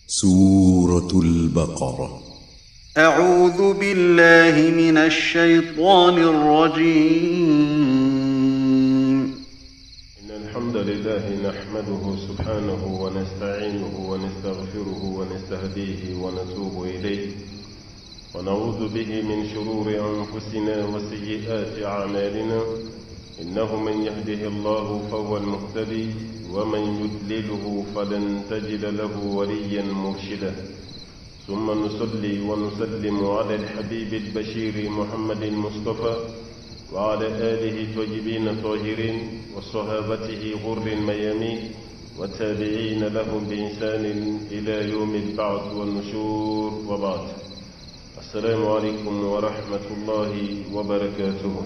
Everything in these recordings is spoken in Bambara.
سورة البقرة. أعوذ بالله من الشيطان الرجيم. إن الحمد لله نحمده سبحانه ونستعينه ونستغفره ونستهديه ونتوب إليه ونعوذ به من شرور أنفسنا وسيئات أعمالنا. إنه من يهده الله فهو المهتدي ومن يضلله فلن تجد له وليا مرشدا. ثم نصلي ونسلم على الحبيب البشير محمد المصطفى وعلى آله الطيبين الطاهرين وصحابته غر الميامين والتابعين لهم بإحسان إلى يوم البعث والنشور، وبعد. السلام عليكم ورحمة الله وبركاته.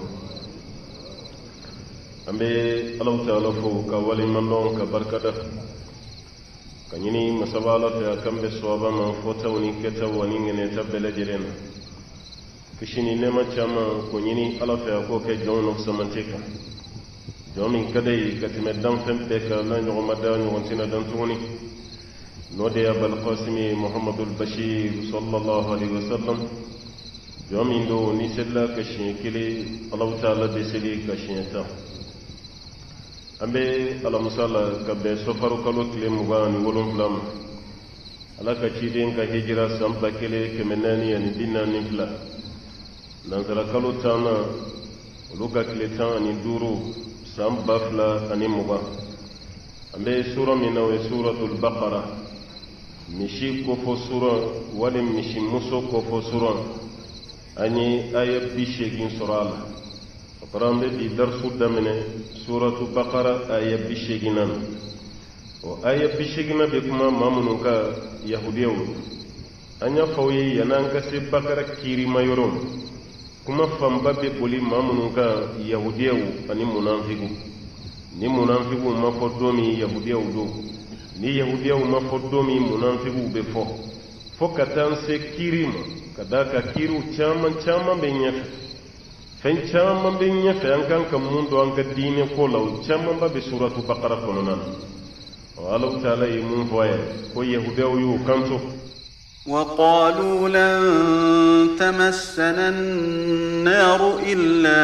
أمي الله تعالى فوق ولي من لون كبركة كنيني مسابالة كم بسوابا من فوتوني كتاوني نتبل جلنا كشيني نما جاما كنيني الله فيكو كجون سمانتيكا جومي كدي كتمدام فمبك لا نغمدان وانتنا دانتوني نودي أبا القاسم محمد البشير صلى الله عليه وسلم جومي دو نسلا كشين كلي الله تعالى بسلي كشين تا ambe ala musala kabe sofaru kalo kile mugani wolon flam ala ka ciden ka hijira samba kele kemenani yani dinani fla nanzara kalo tana luka kile tani duru samba fla ani muga ambe sura mina wa suratul baqara mishi ko fo sura wala mishi muso ko fo sura ani ayat bishegin surala Parambe bi darsu damene suratu baqara aya bishiginan o aya bishigina be kuma mamunu ka yahudiyo anya fawye yananka se bakara kiri mayoron kuma famba be boli mamunu ka yahudiyo ani munafiku ni munafiku mafodomi yahudiyo do ni yahudiyo mafodomi munafiku be fo katan se kirima kadaka kiru chama be nyafe fen caman be ɲɛfɛ an kan ka mun don an ka diinɛ ko la o caman ba be suratu bakara kɔnɔna na alahu taala ye mun fɔ a ye ko yahudiyaw y'o kanto وقالوا لن تمسنا النار إلا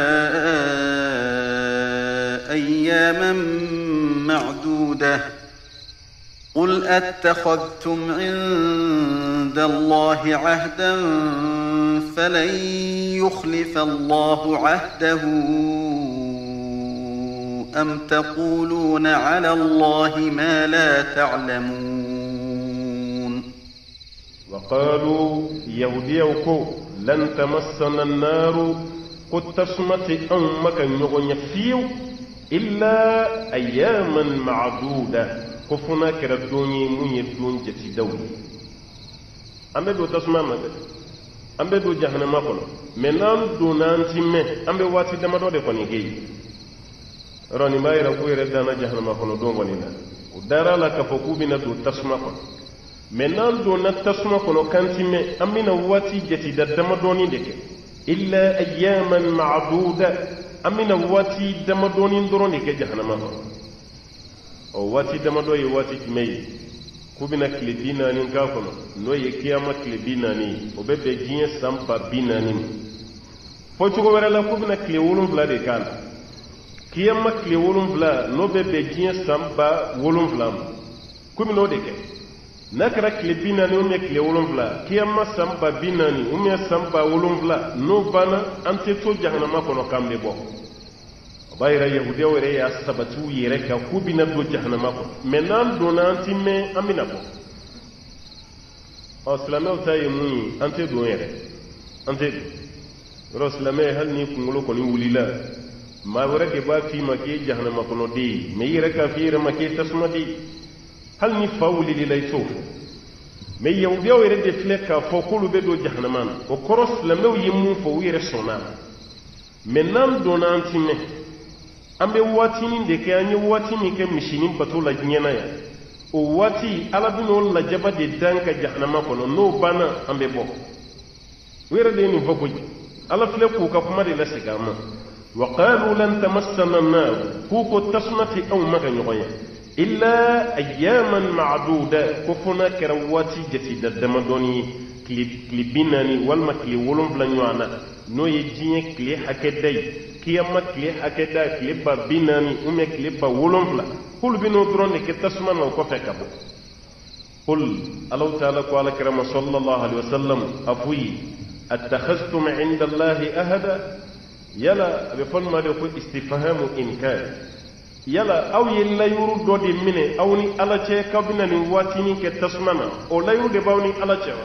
أياما معدودة قل أتخذتم عند الله عهدا فلن يخلف الله عهده أم تقولون على الله ما لا تعلمون. وقالوا يهوديوكو لن تمسنا النار قد تسمت أمك نغني فيو إلا أياما معدودة كفنا كردوني من يدون جتي دولي أمي دو تسمى ambe do jahannama kono menan do nanti me ambe wati dama do de koni geyi roni mayra ko yere dana jahannama kono do wonina o dara la ka foku bina do tasma kono menan do na tasma kono kanti me amina wati jeti da dama do ni deke illa ayyaman ma'duda amina wati dama do ni ndoro ni ke jahannama kono o wati dama do yi wati meyi kubina kile binani nga kono no ye kiyama kile binani o be be jiye samba binani fo cugo wera la kubina kile wolumvla de kala kiyama kile wolumvla no be be jiye samba wolumvla kubino de ke nakara kile binani o me kile wolumvla kiyama samba binani o me samba wolumvla no bana ante to jahannama kono kambe bo bayra yahudiya were ya sabatu yere ka kubina do jahannama ko menan do nanti me amina ko aslama tayi muni ante do yere ante rasulama hal ni kungulo ko ni wulila ma wore ke ba fi make jahannama ko no de me yere ka fi yere make tasma de hal ni fawli lilay tuf me yahudiya were de fleka fo kulu be do jahannama o koros lamaw yimu fo yere sona menan do nanti me ambe wati ni de ke anyi wati ni ke mishinin batola nyena ya o wati ala bino la jaba de danka jahannama kono no bana ambe bo wera de ni vogo ala fle ko ka kuma de la sigama wa qalu lan tamassana an-nar ku ko tasmati aw maga nyoya إلا أياما معدودة كفنا كرواتي جسد الدمدوني كلي بيناني والما كلي ولم بلانيوانا نو يجيني كلي حكداي كيما كلي حكدا كلي با بيناني أمي كلي با ولم بلا كل بينو درون كتسمان وكفك أبو قل الله تعالى قال كرم صلى الله عليه وسلم أفوي اتخذتم عند الله أهدا يلا بفن ما يقول استفهام إنكار يلا أو يلا يرد دودي مني أو ني على شيء كابنا نواتيني كتسمنا أو لا يرد باوني على شيء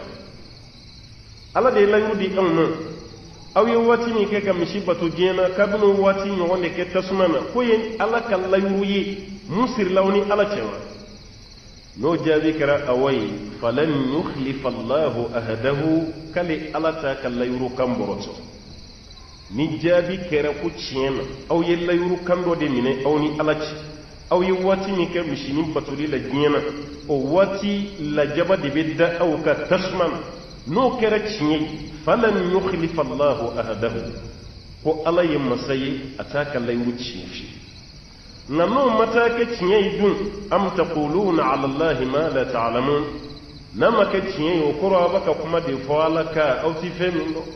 على ده لا يرد أمنا أو يواتيني كمشيبة تجينا كابنا واتيني واني كتسمنا كوين على كلا يروي مسير لوني على شيء نو جابي كرا أوي فلن يخلف الله أهده كلي على تاكلا يرو كمبروتو ni jaabi kera ku tiɲɛna aw ye layuru kan dɔ de minɛ aw ni ala ci aw ye waati min kɛ misinin batoli la diɲɛ na o waati lajaba de bɛ da aw ka tasuma na n'o kɛra tiɲɛ ye falan yukhlifa allahu ahadahu ko ala ye masa ye a t'a ka layuru tiɲɛ fiye nka n'o ma taa kɛ tiɲɛ ye dun am taquluna ala allahi ma la ta'lamun n'a ma kɛ tiɲɛ ye o kɔrɔ a bɛ ka kuma de fɔ ala ka aw ti fɛn min dɔn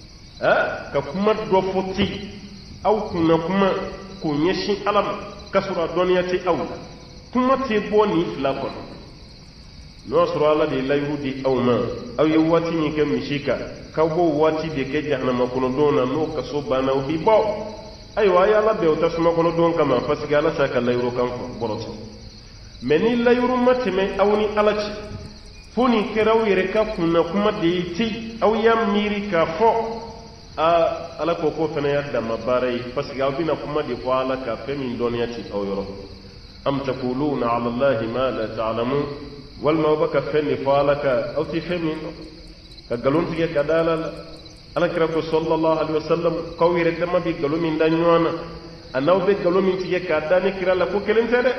ka kuma dɔ fɔ ten aw kunna kuma k'o ɲɛsin ala ma k'a sɔrɔ a dɔnniya tɛ aw la kuma tɛ bɔ nin fila kɔnɔ n'o y'a sɔrɔ ala de ye layiru di aw ma aw ye waati min kɛ misi kan k'aw b'o waati de kɛ jahanama kɔnɔdenw na n'o kaso banna o bi bɔ ayiwa a ye ala bɛn o tasuma kɔnɔdenw kama parce que ala t'a ka layiru kan bɔrɔtɔ mais ni layiru ma tɛmɛ aw ni ala cɛ fo nin kɛra aw yɛrɛ ka kunna kuma de ye ten aw y'a miiri k'a fɔ ala ko ko fana ya dama baara ye parce que aw bɛna kuma de fɔ ala ka fɛn min dɔnniya ti aw yɔrɔ am taquluna ala allahi ma la ta'lamun walima aw bɛ ka fɛn de fɔ ala ka aw ti fɛn min dɔn ka nkalon tigɛ ka da ala la ala kira ko sallallahu alaihi wasallam k'aw yɛrɛ dama bɛ nkalon min da ɲɔgɔn na a n'aw bɛ nkalon min tigɛ k'a da ne kira la ko kelen tɛ dɛ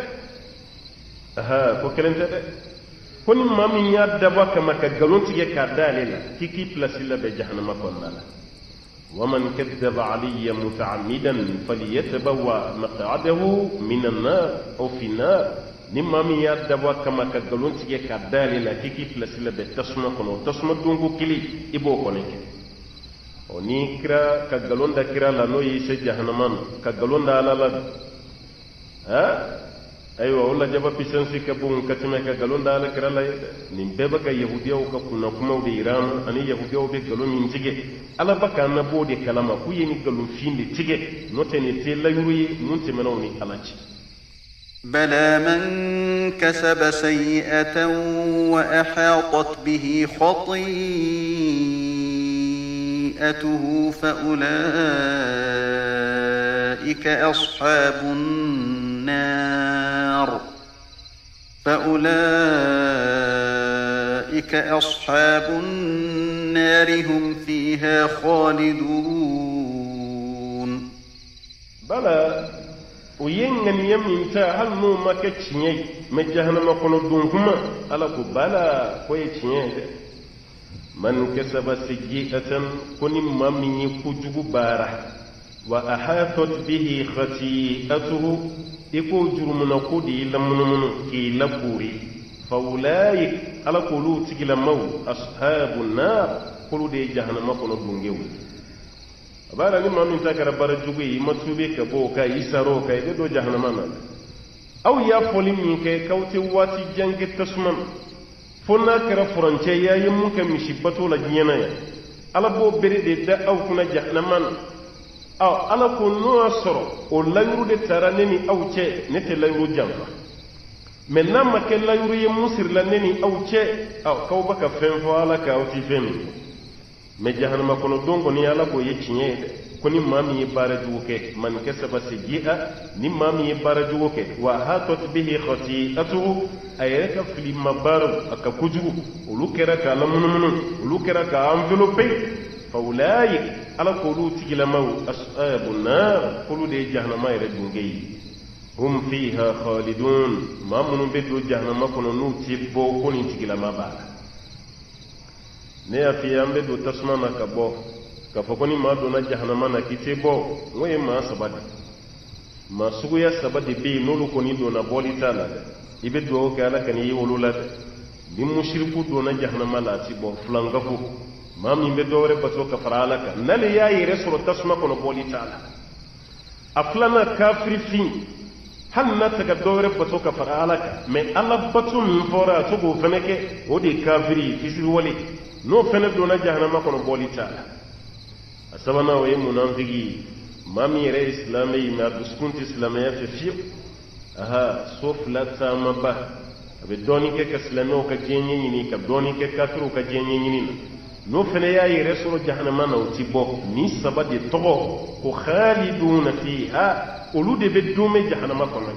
ko kelen tɛ dɛ ko ni maa min y'a dabɔ kama ka nkalon tigɛ k'a da ale la k'i k'i pilasi labɛn jahanama kɔnɔna la ومن كذب علي متعمدا فليتبوأ مقعده من النار أو في النار نما من يدبوا كما كغلون تيجي كدالي لا كيكي فلسلا بتسمع كنو تسمع دونغو كلي إبو كونك ونيكرا كغلون دا كرا لانو يسي جهنمان كغلون دا لا لا أيوة والله جابا بيسنسي كبون كتما كغلون دا لا كرا لا نمبeba ka yahudiya ka kuna kuma de iran ani yahudiya be galon min tige ala baka na bode kalama ku yini galon finde tige notene te layuri mun te menoni alaci بلى من كسب سيئة وأحاطت به خطيئته فأولئك أصحاب النار هم فيها خالدون بلى وينغن يمنتا هل نو ما كتشيني ما جهنم كونو دونهما على بلا كوي تشيني من كسب سيئة كن مامي كوجو بارا وأحاطت به خطيئته يكو جرمنا كودي لمنمن كي لبوري فأولئك على قلو تجلمو أصحاب النار قلو دي جهنم كونو دونجيو abara ni mamin takara barajugo yi matube ka bo ka isaro ka ide do jahannama na aw ya foli min ke kawte wati jange tasman fonna kara furanche ya yi mun ka mishibato la jiyana ya ala bo bere de da aw kuna jahannama aw ala ko no asoro o layru de tarane ni aw che ne te layru jamba menna ma ke layru ye musir la ne ni aw che aw kaw baka fen fo ala ka aw ti fen me jahannama kono dongo ni ala ko yecciye ko ni mami bara juuke man kasaba sayyi'a ni mami bara juuke wa hatat bihi khati'atuhu ayaka fil mabaru aka kuju ulukera ka lamunun ulukera ka envelope fa ulai ala ko lu tigila maw ashabun nar qulu de jahannama ire dungey hum fiha khalidun mamun bedo jahannama kono nu tibbo ko ni tigila mabala ne ya fi ambe do tasma na ka bo ka fo koni ma do na jahannama na kite bo ngoye ma sabadi ma suguya saba de be n'olu kɔni donna bɔli t'a la dɛ i bɛ dugawu kɛ ala ka n'i ye olu la dɛ ni mushriku donna jahanama la a ti bɔ filangafo maa min bɛ dɔwɛrɛ bato ka fara ala kan n'ale y'a yɛrɛ sɔrɔ tasuma kɔnɔ bɔli t'a la a filanan kafirifin hali n'a tɛ ka dɔwɛrɛ bato ka fara ala kan mɛ ala bato min fɔra a to k'o fɛnɛ kɛ o de ye kafiri fisiriwale n'o fɛnɛ donna jahanama kɔnɔ bɔli t'a la a sabanan o ye munafiki maa min yɛrɛ ye silamɛ ye mɛ a dusukun tɛ silamɛya fɛ fiyewu so fila caman ba a bɛ dɔɔnin kɛ ka silamɛw ka diɲɛ ɲɛɲini ka dɔɔnin kɛ kafiriw ka diɲɛ ɲɛɲini na n'o fɛnɛ y'a yɛrɛ sɔrɔ jahanama na o ti bɔ ni saba de tɔgɔ ko khaliduna fiha olu de bɛ donmɛ jahanama kɔnɔ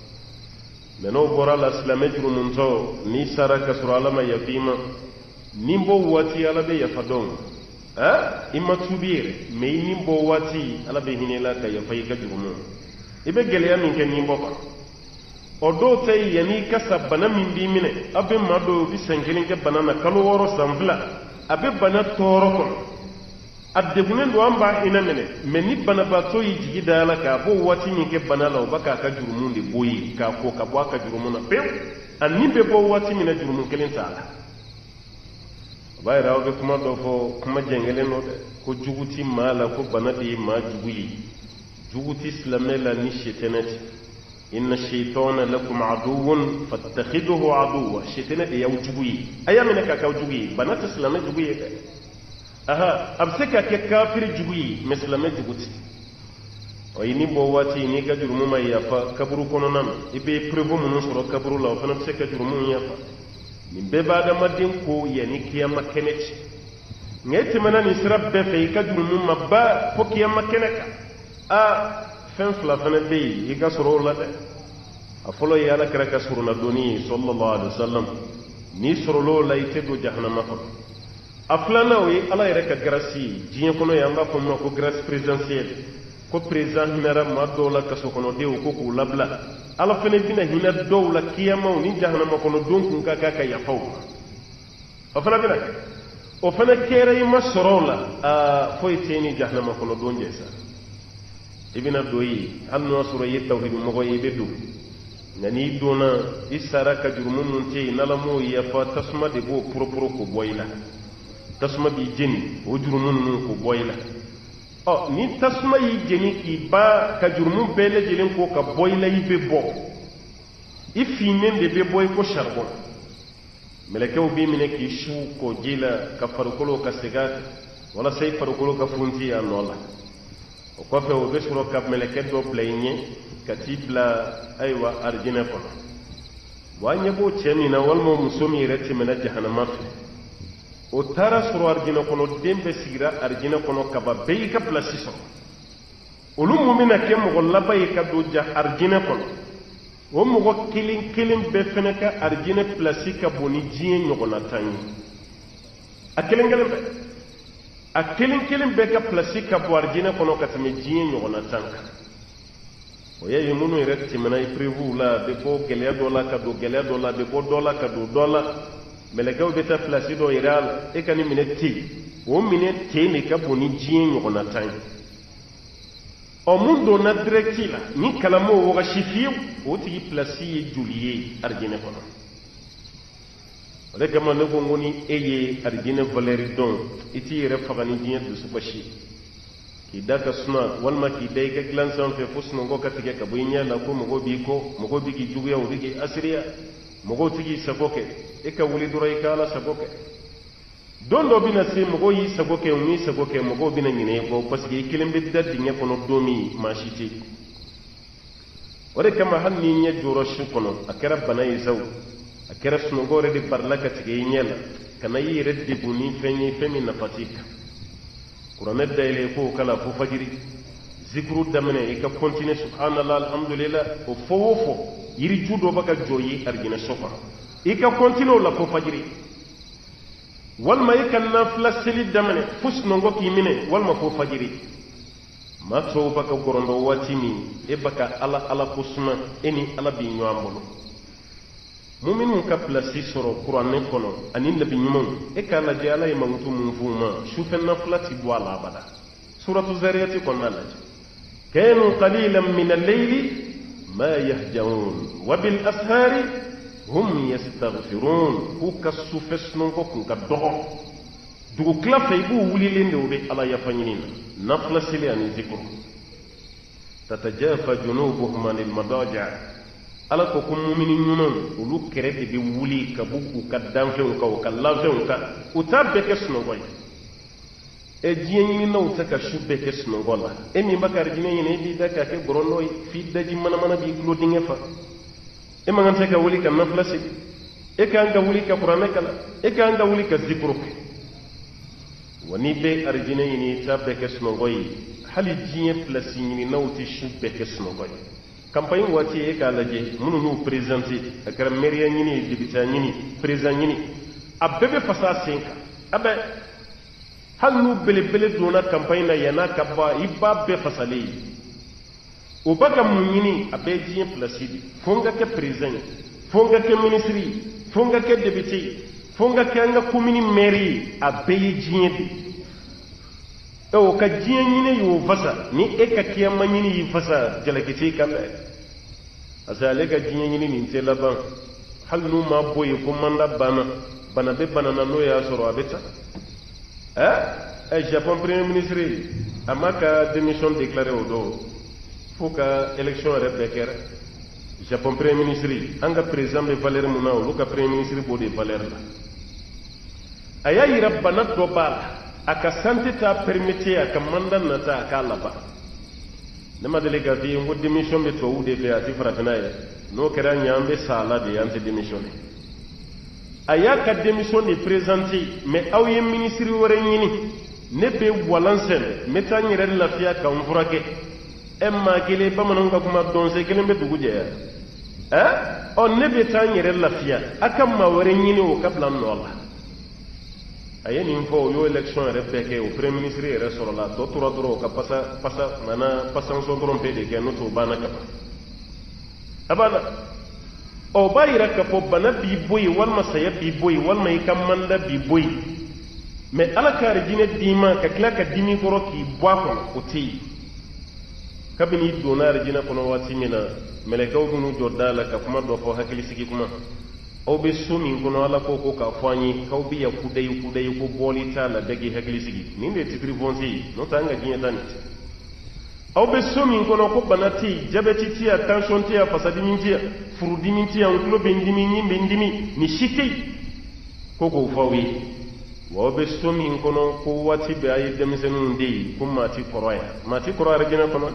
mɛ n'o bɔra la silamɛ jurumuntɔ n'i sara ka sɔrɔ ala ma yafa i ma ni bɔ waati ala bɛ yafa dɔn i ma tubi yɛrɛ mɛ i ni bɔ waati ala bɛ hinɛ la ka yafa i ka jurumu i bɛ gɛlɛya min kɛ ni bɔ kɔnɔ o dɔw ta ye yanni ka sa bana min b'i minɛ a bɛ maa dɔw bɛ san kelen kɛ bana na kalo 6 san 2 a bɛ bana tɔɔrɔ kɔnɔ a degunnen don an b'a hinɛ minɛ mɛ ni banabaatɔ y'i jigi da la k'a bɔ waati min kɛ bana la o b'a k'a ka jurumu de bɔ yen k'a ko ka bɔ a ka jurumu na pewu a nin bɛ bɔ waati min na jurumu kelen t'a la o b'a yira aw bɛ kuma dɔ fɔ kuma jɛngɛlen dɔ dɛ ko jugu ti maa la ko bana de ye maa jugu ye jugu ti silamɛ la ni shetɛnɛ ti inna shaytana lakum aduwwun fattakhiduhu aduwwa shetɛnɛ de y'aw jugu ye a y'a minɛ k'a k'aw jugu ye bana tɛ silamɛ jugu ye dɛ a bɛ se ka kɛ kafiri jugu ye mɛ silamɛ jugu ti o ye ni bɔ waati n'i ka jurumu ma yafa kaburu kɔnɔna na i bɛ preuve minnu sɔrɔ kaburu la o fana bɛ se ka jurumu yafa nin bɛɛ b'a adamaden ko yanni kiyama kɛnɛ ci nka e tɛmɛna nin sira bɛɛ fɛ i ka jurumu ma ba fo kiyama kɛnɛ kan fɛn fila fana bɛ yen i ka sɔrɔ o la dɛ a fɔlɔ ye ala kɛra ka surunadonni ye sallallahu alaihi wasallam n'i sɔrɔl'o la i tɛ don jahanama kɔnɔ a filanan o ye ala yɛrɛ ka grâce ye diɲɛ kɔnɔ yan an b'a fɔ min ma ko grâce présidentielle ko président hinɛra maa dɔw la kasokɔnɔdenw ko k'u labila ala fana bɛna hinɛ dɔw la kiyamaw ni jahanama kɔnɔ don kun ka k'a ka yafaw o fana bɛna kɛ o fana kɛra i ma sɔrɔ o la foyi tɛ ni jahanama kɔnɔ don jɛ sa i bɛna don yen hali n'o y'a sɔrɔ i ye tawhidi mɔgɔ ye i bɛ don nka n'i donna i sara ka jurumu min tɛ yen n'ala m'o yafa tasuma de b'o poroporo k'o bɔ i la tasuma b'i jeni o jurumu ninnu k'o bɔ i la ni tasuma y'i jeni k'i ba ka jurumu bɛɛ lajɛlen ko ka bɔ i la i bɛ bɔ i finnen de bɛ bɔ i ko charbon mɛlɛkɛw b'i minɛ k'i su k'o ji la ka farikolo ka segin walasa i farikolo ka funti a nɔ la o kɔfɛ o bɛ sɔrɔ ka mɛlɛkɛ dɔ bila i ɲɛ ka t'i bila ayiwa arijinɛ kɔnɔ wa an ɲɛ b'o cɛ min na walima muso min yɛrɛ tɛmɛna jahanama fɛ o taara sɔrɔ arijinɛ kɔnɔ den bɛɛ sigira arijinɛ kɔnɔ kaba bɛɛ y'i ka pilasi sɔrɔ olu mun bɛna kɛ mɔgɔ laban ye ka don arijinɛ kɔnɔ o mɔgɔ kelen kelen bɛɛ fɛnɛ ka arijinɛ pilasi ka bon ni diɲɛ ɲɔgɔnna 10 ye a kelen kelen bɛɛ a kelen kelen bɛɛ ka pilasi ka bɔ arijinɛ kɔnɔ ka tɛmɛ diɲɛ ɲɔgɔnna 10 kan o y'a ye minnu yɛrɛ tɛmɛna i prévu la a bɛ bɔ gɛlɛya dɔ la ka don gɛlɛya dɔ la a bɛ bɔ dɔ la ka don dɔ la mɛlɛkɛw bɛ taa pilasi dɔ yɛrɛ a la e ka ni minɛ ten o minɛ ten de ka bon ni diɲɛ ɲɔgɔnna 10 ye mun donna direct la ni kalamo wagasi fiyewu o tigi pilasi ye joli ye arijinɛ kɔnɔ o de kama ne ko n ko ni e ye arijinɛ valeur dɔn i t'i yɛrɛ faga ni diɲɛ dusukasi k'i da ka suma walima k'i da i ka dilan sanfɛ fo sunɔgɔ ka tigɛ ka bɔ i ɲɛ la ko mɔgɔw b'i kɔ mɔgɔw bɛ k'i juguya u bɛ k'i asiriya mɔgɔw tɛ k'i sago kɛ e ka wuli dɔrɔn i ka ala sago kɛ don dɔ bɛna se mɔgɔw y'i sago kɛ u m'i sago kɛ mɔgɔw bɛna ɲinɛ i kɔ parce que i kelen bɛ da dingɛ kɔnɔ don min maa si tɛ o de kama hali n'i ɲɛ jɔra su kɔnɔ a kɛra bana ye sawo a kɛra sunɔgɔ yɛrɛ de barila ka tigɛ i ɲɛ la ka na i yɛrɛ degun ni fɛn ye fɛn min nafa t'i kan kuranɛ dayɛlɛ k'o kala fo fajiri zikuru daminɛ i ka continuer subhanallah alhamdulillah o fɔ o fɔ yiriju dɔ bɛ ka jɔ ye arijinɛ so kɔnɔ i ka continuer o la fo fajiri walima i ka nafila seli daminɛ fo sunɔgɔ k'i minɛ walima fo fajiri maa tɔw bɛ ka gɔrɔndɔ waati min e bɛ ka ala ko suma e ni ala b'i ɲɔgɔn bolo muminun ka pilasi sɔrɔ kuranɛ kɔnɔ ani nabi ɲumanw e k'a lajɛ ala ye mankutu mun f'u ma sufɛ nafila ti bɔ a la abada suratu zariyati kɔnɔna lajɛ كانوا قليلا من الليل ما يهجعون وبالأسهار هم يستغفرون هو كالسفس نوكو كالدغر دو كلا فيبو ولي لندو بي على يفنين نفل سليان ذكر تتجافى جنوبهم عن المضاجع على كوكم مؤمنين ولو كريت بي ولي كبوكو كدام فيون كو كلا فيون كا وتابك سنوغوي اجيني نو تكا شوبك سنوغولا امي بكار جيني ني دي دكا كي برونوي في دجي مانا بي كلودين فا اما غان تكا ولي كنفل سي اكا ولي كقران كلا اكا ولي كذكرك wani be arjine ni tabbe kesno goyi hali jiye plasini nawti shubbe kesno goyi campagne wati e kala je munu nu présenter akara meriya nyini dibita nyini président nyini abebe fasa senka abe halu bele dona campagne na yana kabba ibba be fasale o baga munyini abe jiye plasidi fonga ke président fonga ke ministry fonga ke député fonga kanga commune mairie a beye jiñedi o ka jiñini yo fasa ni e ka kiyama ñini yi fasa jalakiti kambe asale ka jiñini ni te laban hal nu ma boye ko manda bana be bana na no ya soro abeta Japon premier ministre amaka démission déclarée au do fuka élection rebekere Japon premier ministre anga président de valeur muna o luka premier ministre bo de valeur la ayayi rabbana do bala aka santé ta permettre aka mandan nata aka laba nema delega vi ngo démission be to ude be ati fratana ya no kera nyambe sala de yante démissionné ayaka démission de présenter mais awye ministre wore nyini ne be walansen meta nyere lafiya ka mfurake emma gele bamanon ka kuma donse gele be duguje on ne be ta nyere lafiya aka ma wore nyini o kabla no Allah ayeni info yo election rebeke o premier ministre re sorola to turo ka pasa mana pasan so trompe de ke no to bana ka abana o bayira ka po bana bi boy wal masaya bi boy wal may kamanda bi boy mais ala kar dine dima ka klaka dimi goro ki boako o ti kabini donar dina kono wati mina meleka o gunu jordala ka kuma do fo hakili sigi kuma o be sumi kono ala ko ka fanyi ka bi ya kudai ko boli tala dagi hakili sigi ni ne titri bonzi no tanga jinya tan o be sumi kono ko banati jabeti tia tension tia fasadi mintia furudi mintia on be ndimi ni shitei ko fawi wo be sumi kono ko wati be ay demisenu ndi ko mati koroya rejina kono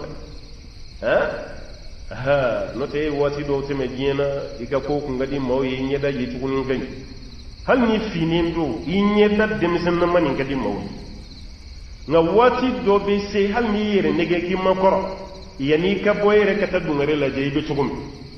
no te wati do te medina ika ko ko ngadi mawyi nyeda yitu kun gani hal ni finin do inyeta demisen na mani ngadi mawyi nga wati do be se hal ni yere nege ki makoro yani ka boyere ka tadu ngare la je be tugum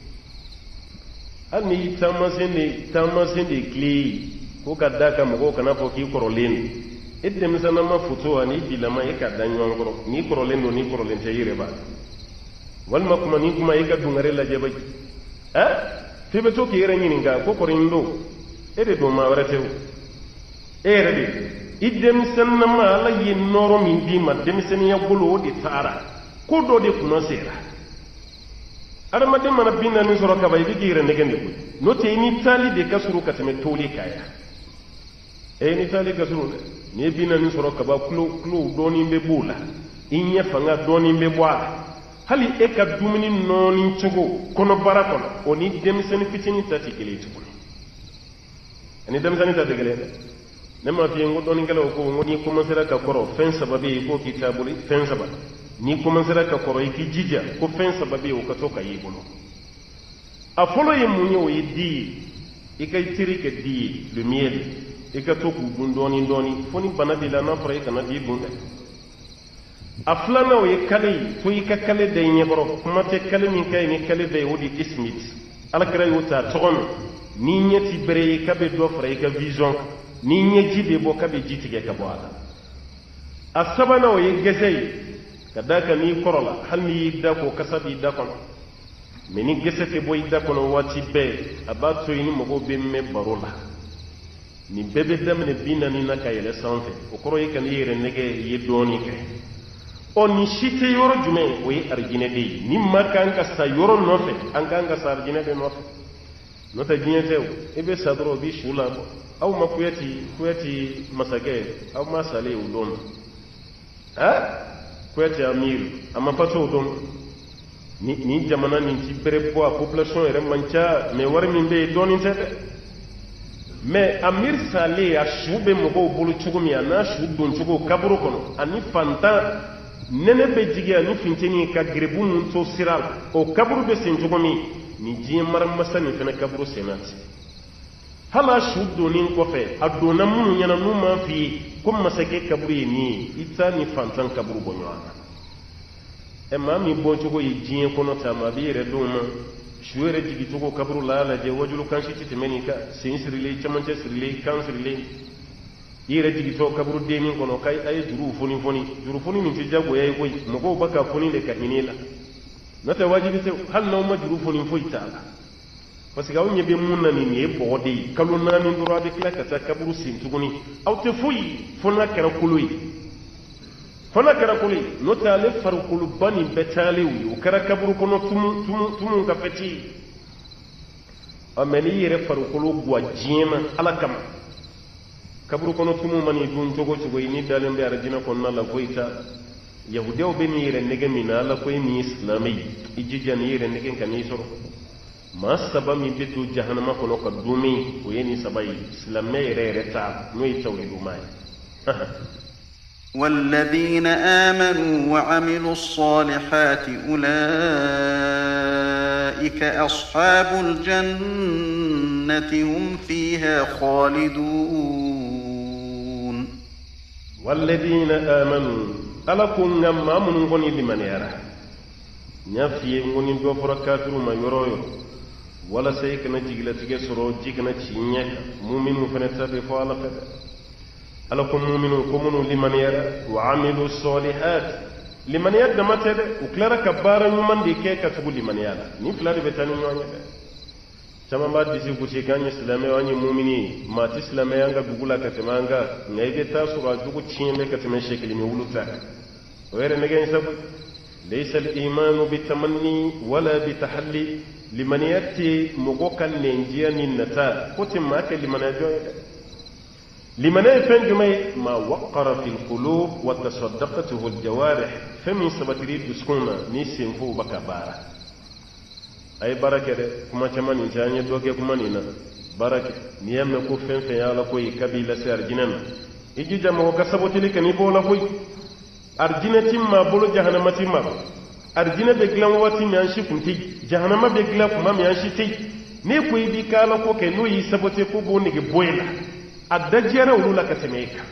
hal ni tamasende kli ko kadda ka mo ko kana fo ki korolen edem sana ma futo ani bilama e ka danyon goro ni korolen te yere ba walma kuma ni kuma yiga dungare la jeba febe to ki yere nyini nga ko korindo ede do ma warate ere de idem sanna ma la yin noro min di ma dem sen ya bolo di tara ko do de kuma sera ara ma dem mana binna ni soro ka bay bi yere ne gende ko no te ni tali de kasuru ka teme toli kaya ni tali kasuru ni binna ni soro ka ba klo do ni be bula inya fanga do ni be bwa hali e ka dumuni nonin cogo kono bara kono oni demisani fitini tati kele tukuni ani demisani tati kele ne ma fi ngo doni ngalo ko ngoni commencera ka koro fen sababi ko kitabuli fen sabab ni commencera ka koro iki jija ko fen sababi o ka to ka yibuno a folo ye munye o yidi ikay tiri ke di le miel e ka to ku dundoni foni banati la na fara kana di bunda aflana o ye kale to yi ka kale de nyeboro kuma te kale min kay ni kale de wodi ismit ala kare wota togon ni nyeti bere ka be do fara ka vision ni nyeji be bo ka be jitige ka bo ala asabana o ye gesey kadaka ni korola hal ni da ko kasabi da kon meni gesete boy da kono wati be abato yini mogo be me barola ni bebe damne bina ni na kayele sanfe o koro yi kan yere nege ye doni ke ni shite yoro jume o yi arjine de ni makan ka sa yoro nofe an kan ka sa arjine de nofe nota jiyetew ebe sadro bi shula aw ma kuyati masage aw ma sale udon kuyati amir amma pato udon ni jamana ni ci bere bo population ere mancha me war min be doni tede mais amir sale a shube mo ko bolu chugumi ana shudon chugo kaburu kono ani fanta nene be jige ani finteni ka grebu mun to siral o kaburu be sen chugumi ni jiye maram masani fana kaburu senati hala shuddo nin kofe adona mun yana numa fi kum masake kaburu ni itani fantan kaburu bonyoana e mami boncho go jiye kono tama bi re duma shuere jigi to go kaburu la je wajulu kan shi titemenika sinsirle chamanche sirle kan sirle ire jigi to kaburu de min kono kai ay juru foni min ti jago yayi koy mo go baka foni le ka hinela nata wajibi te hal no ma juru foni foi taala parce que awnya be munna ni ne bodi kalu na ni ndura de kla ka kaburu sim tuguni aw te foi fona kara kului nota le farqulu bani betali wi kara kaburu kono tumu ka feti ameli yere farqulu gwa jima alakam kaburu kono tumu mani dun jogo ni dalen be arjina kono la goita yahudew be ni yere nege mina la koy ni islamai ijija ni yere nege kan ni soro ma saba mi bitu jahannama kono ka dumi o yeni sabai islamai yere ta no tawhidu mai والذين آمنوا وعملوا الصالحات أولئك أصحاب الجنة هم فيها خالدون والذين آمنوا ألكم نما من غني لمن يرى نفي غني دوفر كافر ما يروي ولا سيكنا جيغلتك سرو جيغنا تشينيك مؤمن فنتبه فعلا فدا ألكم مؤمنون كمنوا لمن يرى وعملوا الصالحات لمن يرى دمتر وكلارا كبارا نمان دي كيكا تقول لمن يرى نفلار بتاني نوانيا كما بعد دي سيكوشي كان يسلامي واني مؤمني ما تسلامي يانغا بقولا كتمانغا نيجي تاسورا جوكو تشيمي كتمن شكل ميولو تاك ويرى نجي نسابي ليس الإيمان بالتمني ولا بتحلي لمن يأتي مغوكا نينجيا ننتا كتم ماك لمن يجوي لمن يفهم ما وقر في القلوب وتصدقته الجوارح فمن سبتري دسكونا نيسين فو بكبارا أي بركة كما كمان إنسان يدوك كمان إنا بركة نيام نكو فين يالا كوي كبيلة سيرجننا إجي جمعو كسبوتي لك نبولا كوي أرجنة ما بولو جهنم ما أرجنة بغلان واتي ميانشي كنتي جهنم بغلان كما ميانشي تي نيكوي بكالا كو كنو يسبوتي كو بونيك بويلا adajera ulula katemeka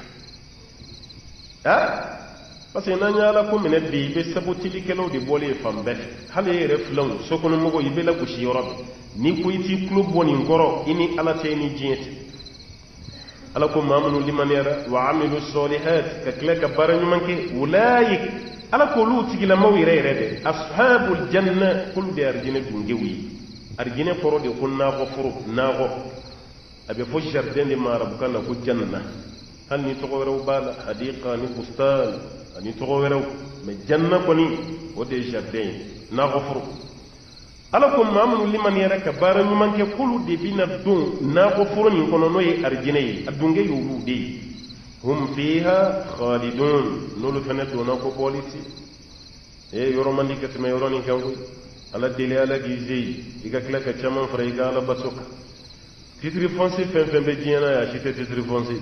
parce que nanya la ko mine bi be sabuti likelo de bolé fambe hale reflon sokono mogo yibela ko shi yorobe ni ko yiti club woni ngoro ini ala tayni jiyete ala ko mamunu limanera wa amilu salihat ka klaka barani manke ulaik ala ko luti gila mawire rede ashabul janna kul de arjina dungewi arjina poro de kunna ko furu nago abe fo jardin de marabuka na ko janna hal ni to rew bala hadiqa ni bustan ani to rew me janna ko ni o de jardin na gofru alakum mamnu liman yaraka barani manke kulu de bina dun na gofru ni kono noy arjinay adunge yulu de hum fiha khalidun nulu fanatu na ko politi e yoromandi katme yoroni kangu ala dele ala gizi iga klaka chaman fraiga ala basuka titre foncier fembe diana ya chite titre foncier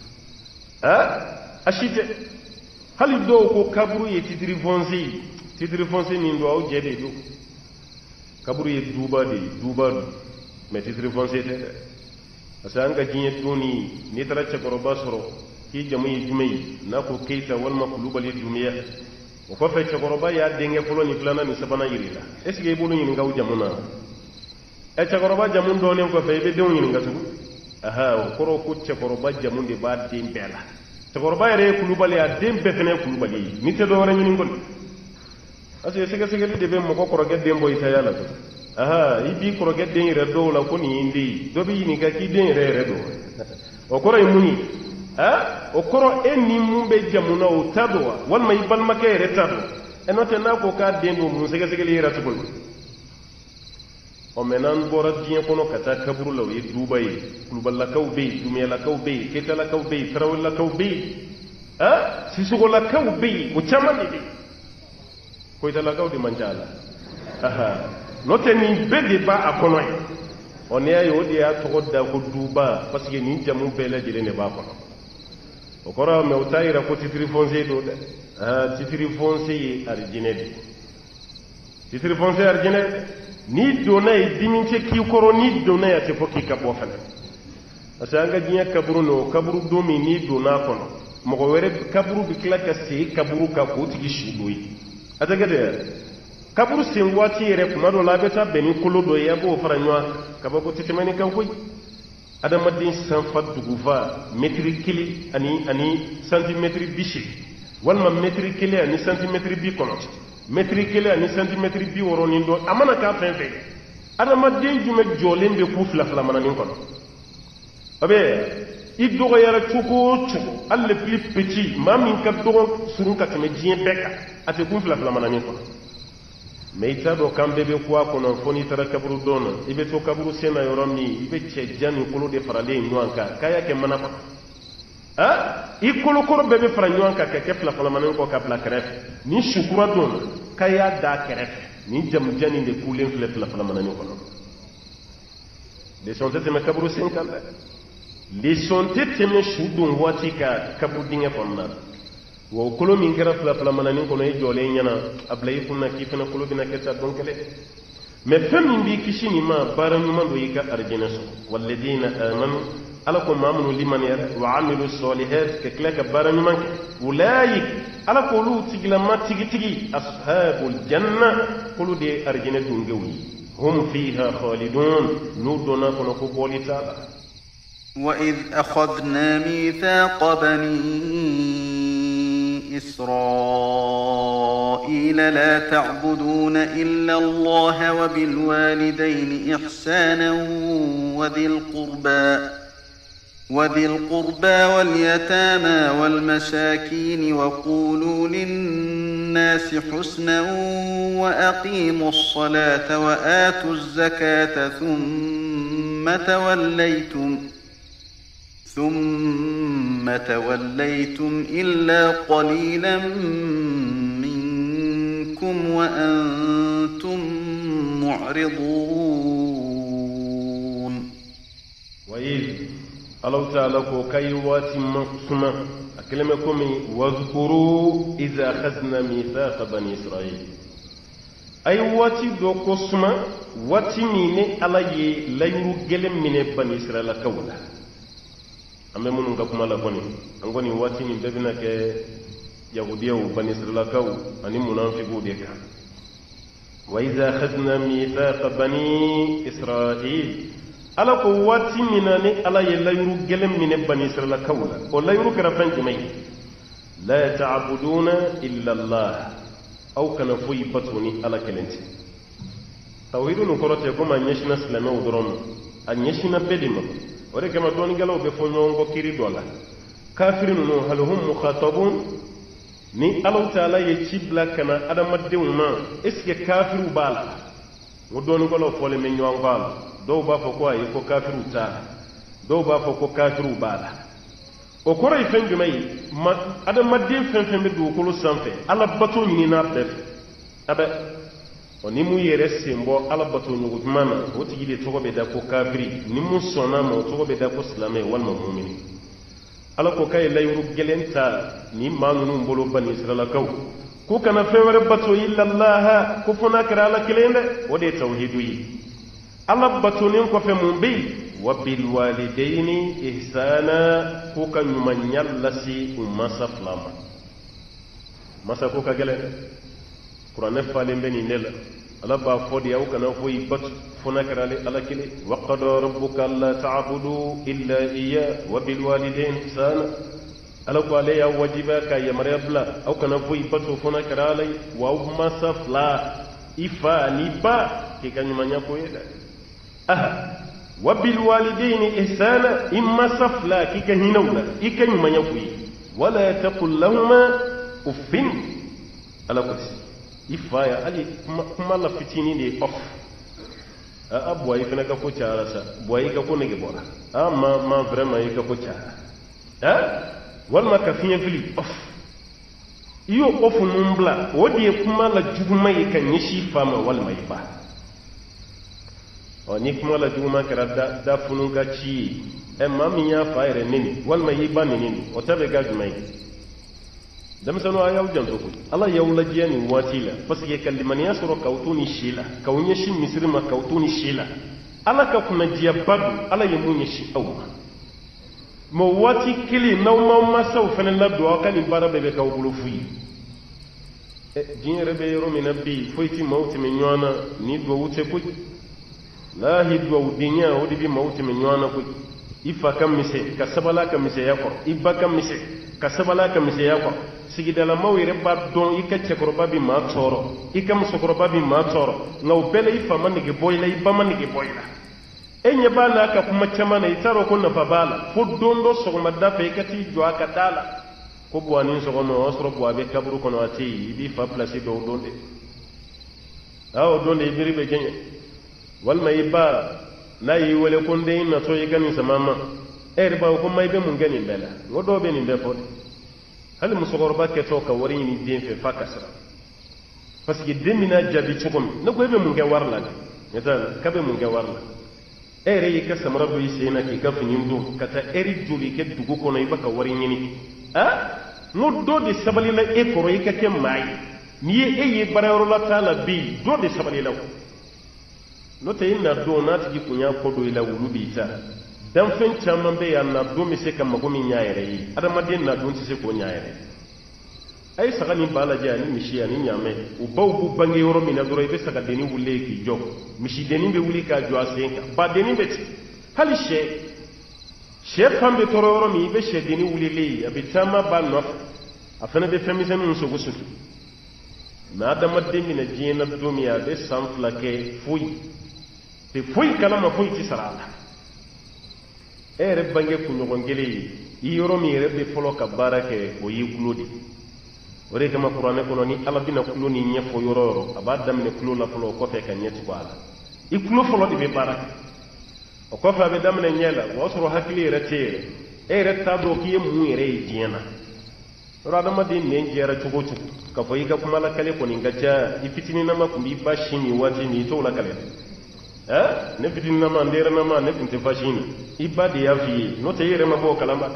achite hali do ko kaburu ye titre foncier ni ndo aw jede do kaburu ye duba mais titre foncier te asanga jinye toni ni tara chakoro basoro ki jamu yi jumay na ko keita wal maqlubal dunya o ko fe chakoro ba ya denge folo ni plana ni sabana yirila est ce que bolu ni ngaw jamuna e cakoroba jamun do ne ko fe be dew ni ngatu aha ko ko cakoroba jamun de ba dem bela cakoroba re kulubali a dem be fene kulubali ni te do wara ni ngol aso sege de be mo ko roge dem boy tayala to aha ibi ko roge den re do la ko ni indi do bi ni ga ki den re do o ko ray muni o koro enni mumbe jamuna o tadwa wal may bal makere tadwa enote na ko ka dendo mun sege sege lira tukun o menan bora dien kono kata kaburu law yi dubay kulubal la kawbe dumé la kawbe keta la kawbe trawul la kawbe sisugo la kawbe o chamani bi ko ita la kawdi manjala note ni bede ba akono on ya yo dia to da ko duba parce que ni jamu bela jile ne ba kono o kora me utaira ko titri fonse do titri fonse arjinedi titri fonse arjinedi ni dona e dimince ki koro ni dona ya te foki ka bo fana asanga jinya kaburu no kaburu domi ni dona kono mo ko were kaburu bi klaka se kaburu ka ko tigi shudoyi atagade kaburu sen wati yere kuma do labeta beni kolo do yabo faranywa kabako titemani kan koy adama din san faduguva metri kili ani centimetre bishi walma metri kili ani centimetre bi kono metri kili ani centimetre bi woroni do amana ka fenfe adama din jume jolembe ku fla mananin kono abe idogo yara chuko alle plus petit mamin ka dogo surun ka teme jien beka ate ku fla mananin kono meita do kambe be kwa kono foni tara kaburu dono ibe to kaburu sena yoromni ibe che jani kolo de farale nywanka kaya ke manapa i kolo koro bebe fara nywanka ke fla manan ko ka bla kref ni shukura dono kaya da kref ni jam jani de kulen fla manan ko de sonte te me kaburu sen kala de sonte te me shudun wati ka kaburu dinga fonna wo kolo min kera fla manani ko no jole nyana ablay funna kifana kolo bina ketta donkele me fami bi kishini ma baranu man do yika arjina so walladina amanu alakum amanu liman yara wa amilu salihat ke klaka baranu man ulaik ala lu tigla ma tigi ashabul janna kolo de arjina dungewi hum fiha khalidun nudona kono ko bolita وإذ أخذنا ميثاق بني إسرائيل لا تعبدون إلا الله وبالوالدين إحسانا وذي القربى واليتامى والمساكين وقولوا للناس حسنا وأقيموا الصلاة وآتوا الزكاة ثم توليتم إلا قليلا منكم وأنتم معرضون وإذ الله تعالى كيوات مقسمة أكلمكم واذكروا إذا أخذنا ميثاق بني إسرائيل أي واتي دو قسمة واتي ميني على ليرو جلم من بني إسرائيل كولا ambe munun ka kuma la boni angoni wati ni bebina ke yahudiya u bani israilakaw ani munafiqu de ka wa idha akhadna mithaqa bani israil ala ko wati minani ala yalla yuru gelem min bani israilakaw o la yuru kara fan jumay la ta'buduna illa allah aw kana fuyi patuni ala kelenti tawhidun korote ko ma nyeshina islamu udron an nyeshina bedima ore kama doni galaw be fo nyongo kiri dola kafirin no hal hum mukhatabun ni Allah taala ye cibla kana adama dewma eske kafiru bala wo doni galaw fo le men nyongo bala do ba fo ko ay ko kafiru ta do ba fo ko kafiru bala o koray fen jumay ma adama dem fen be do ko lo sanfe ala bato ni na def abe oni mu yere sembo ala bato nyugo mana o tigi de togo be da ko kafiri ni mu sona mo togo be da ko islamé wal mu'mini ala ko kay layru gelenta ni manunu mbolo bani israila kaw ko kana fewre bato illa allah ko fona kara ala kelende o de tawhidu yi ala bato nin ko fe mum be wa bil walidaini ihsana ko kan nyumanyal lasi umma saflama masa ko ka gelende qur'an fale beni nela ala ba fodi yaw kana foyi bat fona karale ala kile wa qada rabbuka alla ta'budu illa iyya wa bil walidayni ihsana ala ko ale ya wajiba ka ya maryabla aw kana foyi bat fona karale wa umma safla ifa ni ba ke kanyuma nyako yeda wa bil walidaini ihsana imma safla kika hinawla ikan manyakuyi wala taqul lahumā uffin ala kursi ifaya ali kuma la fitini de off a boy fena ka ko cara sa boy ka ko nege bora ma vraiment ka ko cara wal ma ka finya fili off iyo off mumbla wodi kuma la juguma kan yishi fama wal mai ba ni kuma la juguma kara da funun ka ci ma min ya fayre nini wal mai ba nini o tabe ga jumai dam sanu ayaw janto ko Allah yawla jiyani watila fasike kalliman yasro kautuni shila kawunya shi misrima kautuni shila ala ka kuna jiya badu ala yamunye shi awma mo wati kili nawma masaw fana labdo kali barabe be kawbulu fuyi dinere be yoro minabi foyti mawti min nyona ni do wute ko la hidwa udinya wodi bi mawti min nyona ko ifa kam mise kasabala kam mise yakor ibba kam mise kasabala kam mise yakor sigidala mawire ba don ika cekoroba bi ma toro ika musokoroba bi ma toro ngaw bele ifa manige boyla iba manige boyla enye bala ka kuma chamana itaro ko na babala fo dondo sogoma dafa ikati jo aka dala ko buani sogono osro buabe kaburu kono ati bi fa place do donde aw donde ibiri be genye wal may ba nayi wele ko ndey na to yigani samama ba ko may be mun gani bela ngodo be ni be fo hal musogorba ke to ka wari ni den fe fakasra parce que demina jabi chugum na ko be mun ga warla ne ka be mun ga warla yi ka samara do yisena ki ka finim do kata juli ke dugu kono ibaka wari ni no do de sabali la e koro yi ka ke mai ni ye barayro la taala bi do de sabali la no te ina do na ti kunya ko do ila wulubi ta dan fen chamman be ya na do mi se kam ko mi nyaayere yi adama den na do se ko nyaayere ay saka ni bala jani mi shi ani nyame u baw bu bange yoro mi na do be saka deni wulle ki jo mi shi deni be wuli ka jo asenka ba deni be ti hali she pambe toro yoro mi be she deni wuli le abitama ba no afana be famisen mun so gusu na adama den mi na jina do mi ya be samfla ke fuyi te fuyi kala ma fuyi ti sarala bange ku nyogon gele yi yoro mi rebe folo ka barake o yi kulodi ore kama qur'ane kono ni ala bina kulo ni nyefo yoro abada mine kulo la folo ko fe ka nyeti ko ala i kulo folo di be barake o ko fa be damne nyela wo soro hakili retere retta do ki mu yere jina ora dama din ne jera chugo chugo ka fo yiga kuma la kale ko ni ngaja i fitini na ma kumbi bashini wati ni to la kale ne fitini na ma ndera na ma ne kunte fashini ibadi ya fi no te yere ma bo kalamba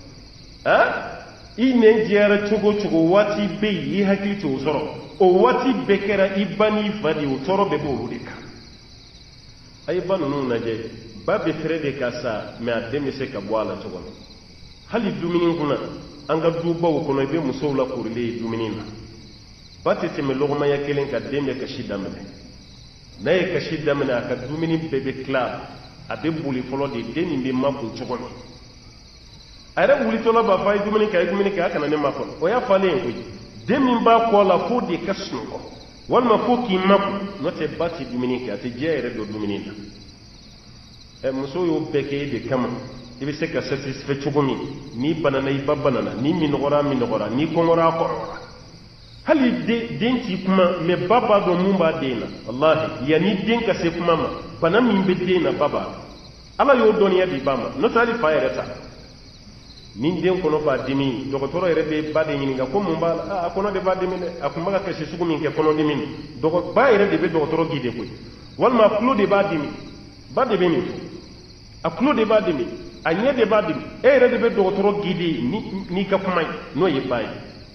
ine jera chugo chugo wati be yi hakili to soro o wati bekera ibani fadi o toro be bo rudika ay banu no naje babe frede kasa me ademe se ka bwala chugo hali duminin kuna anga duba ko no be musawla kurile duminina batete me logma ya kelen ka deme ka shidamne naye ka shidamne aka duminin bebe club abe buli folo de deni be makun chugo ara wuli to la ba fay dumini ka kana ne makon o ya fale en kuji demi ba ko la fo de kasno ko wal ma fo ki makku no te bati dumini ka te jere do dumini na muso yo beke de kama ibe se ka satisfait chugumi ni banana i babanana ni minogora ni kongora ko hali denti kuma me baba do mumba dena wallahi ya ni den ka se kuma ma bana min be dena baba ala yo doniya di bama no tali fayereta nin den kono ba dimi dokotoro rebe ba de nyinga ko mumba kono de ba dimi de akuma ka kesi sugu min ke kono dimi doko ba yere de be dokotoro gide ko wal ma flo de ba dimi ba de be ni aklo de ba dimi anya de ba dimi ere de be dokotoro gide ni ka kuma no ye bai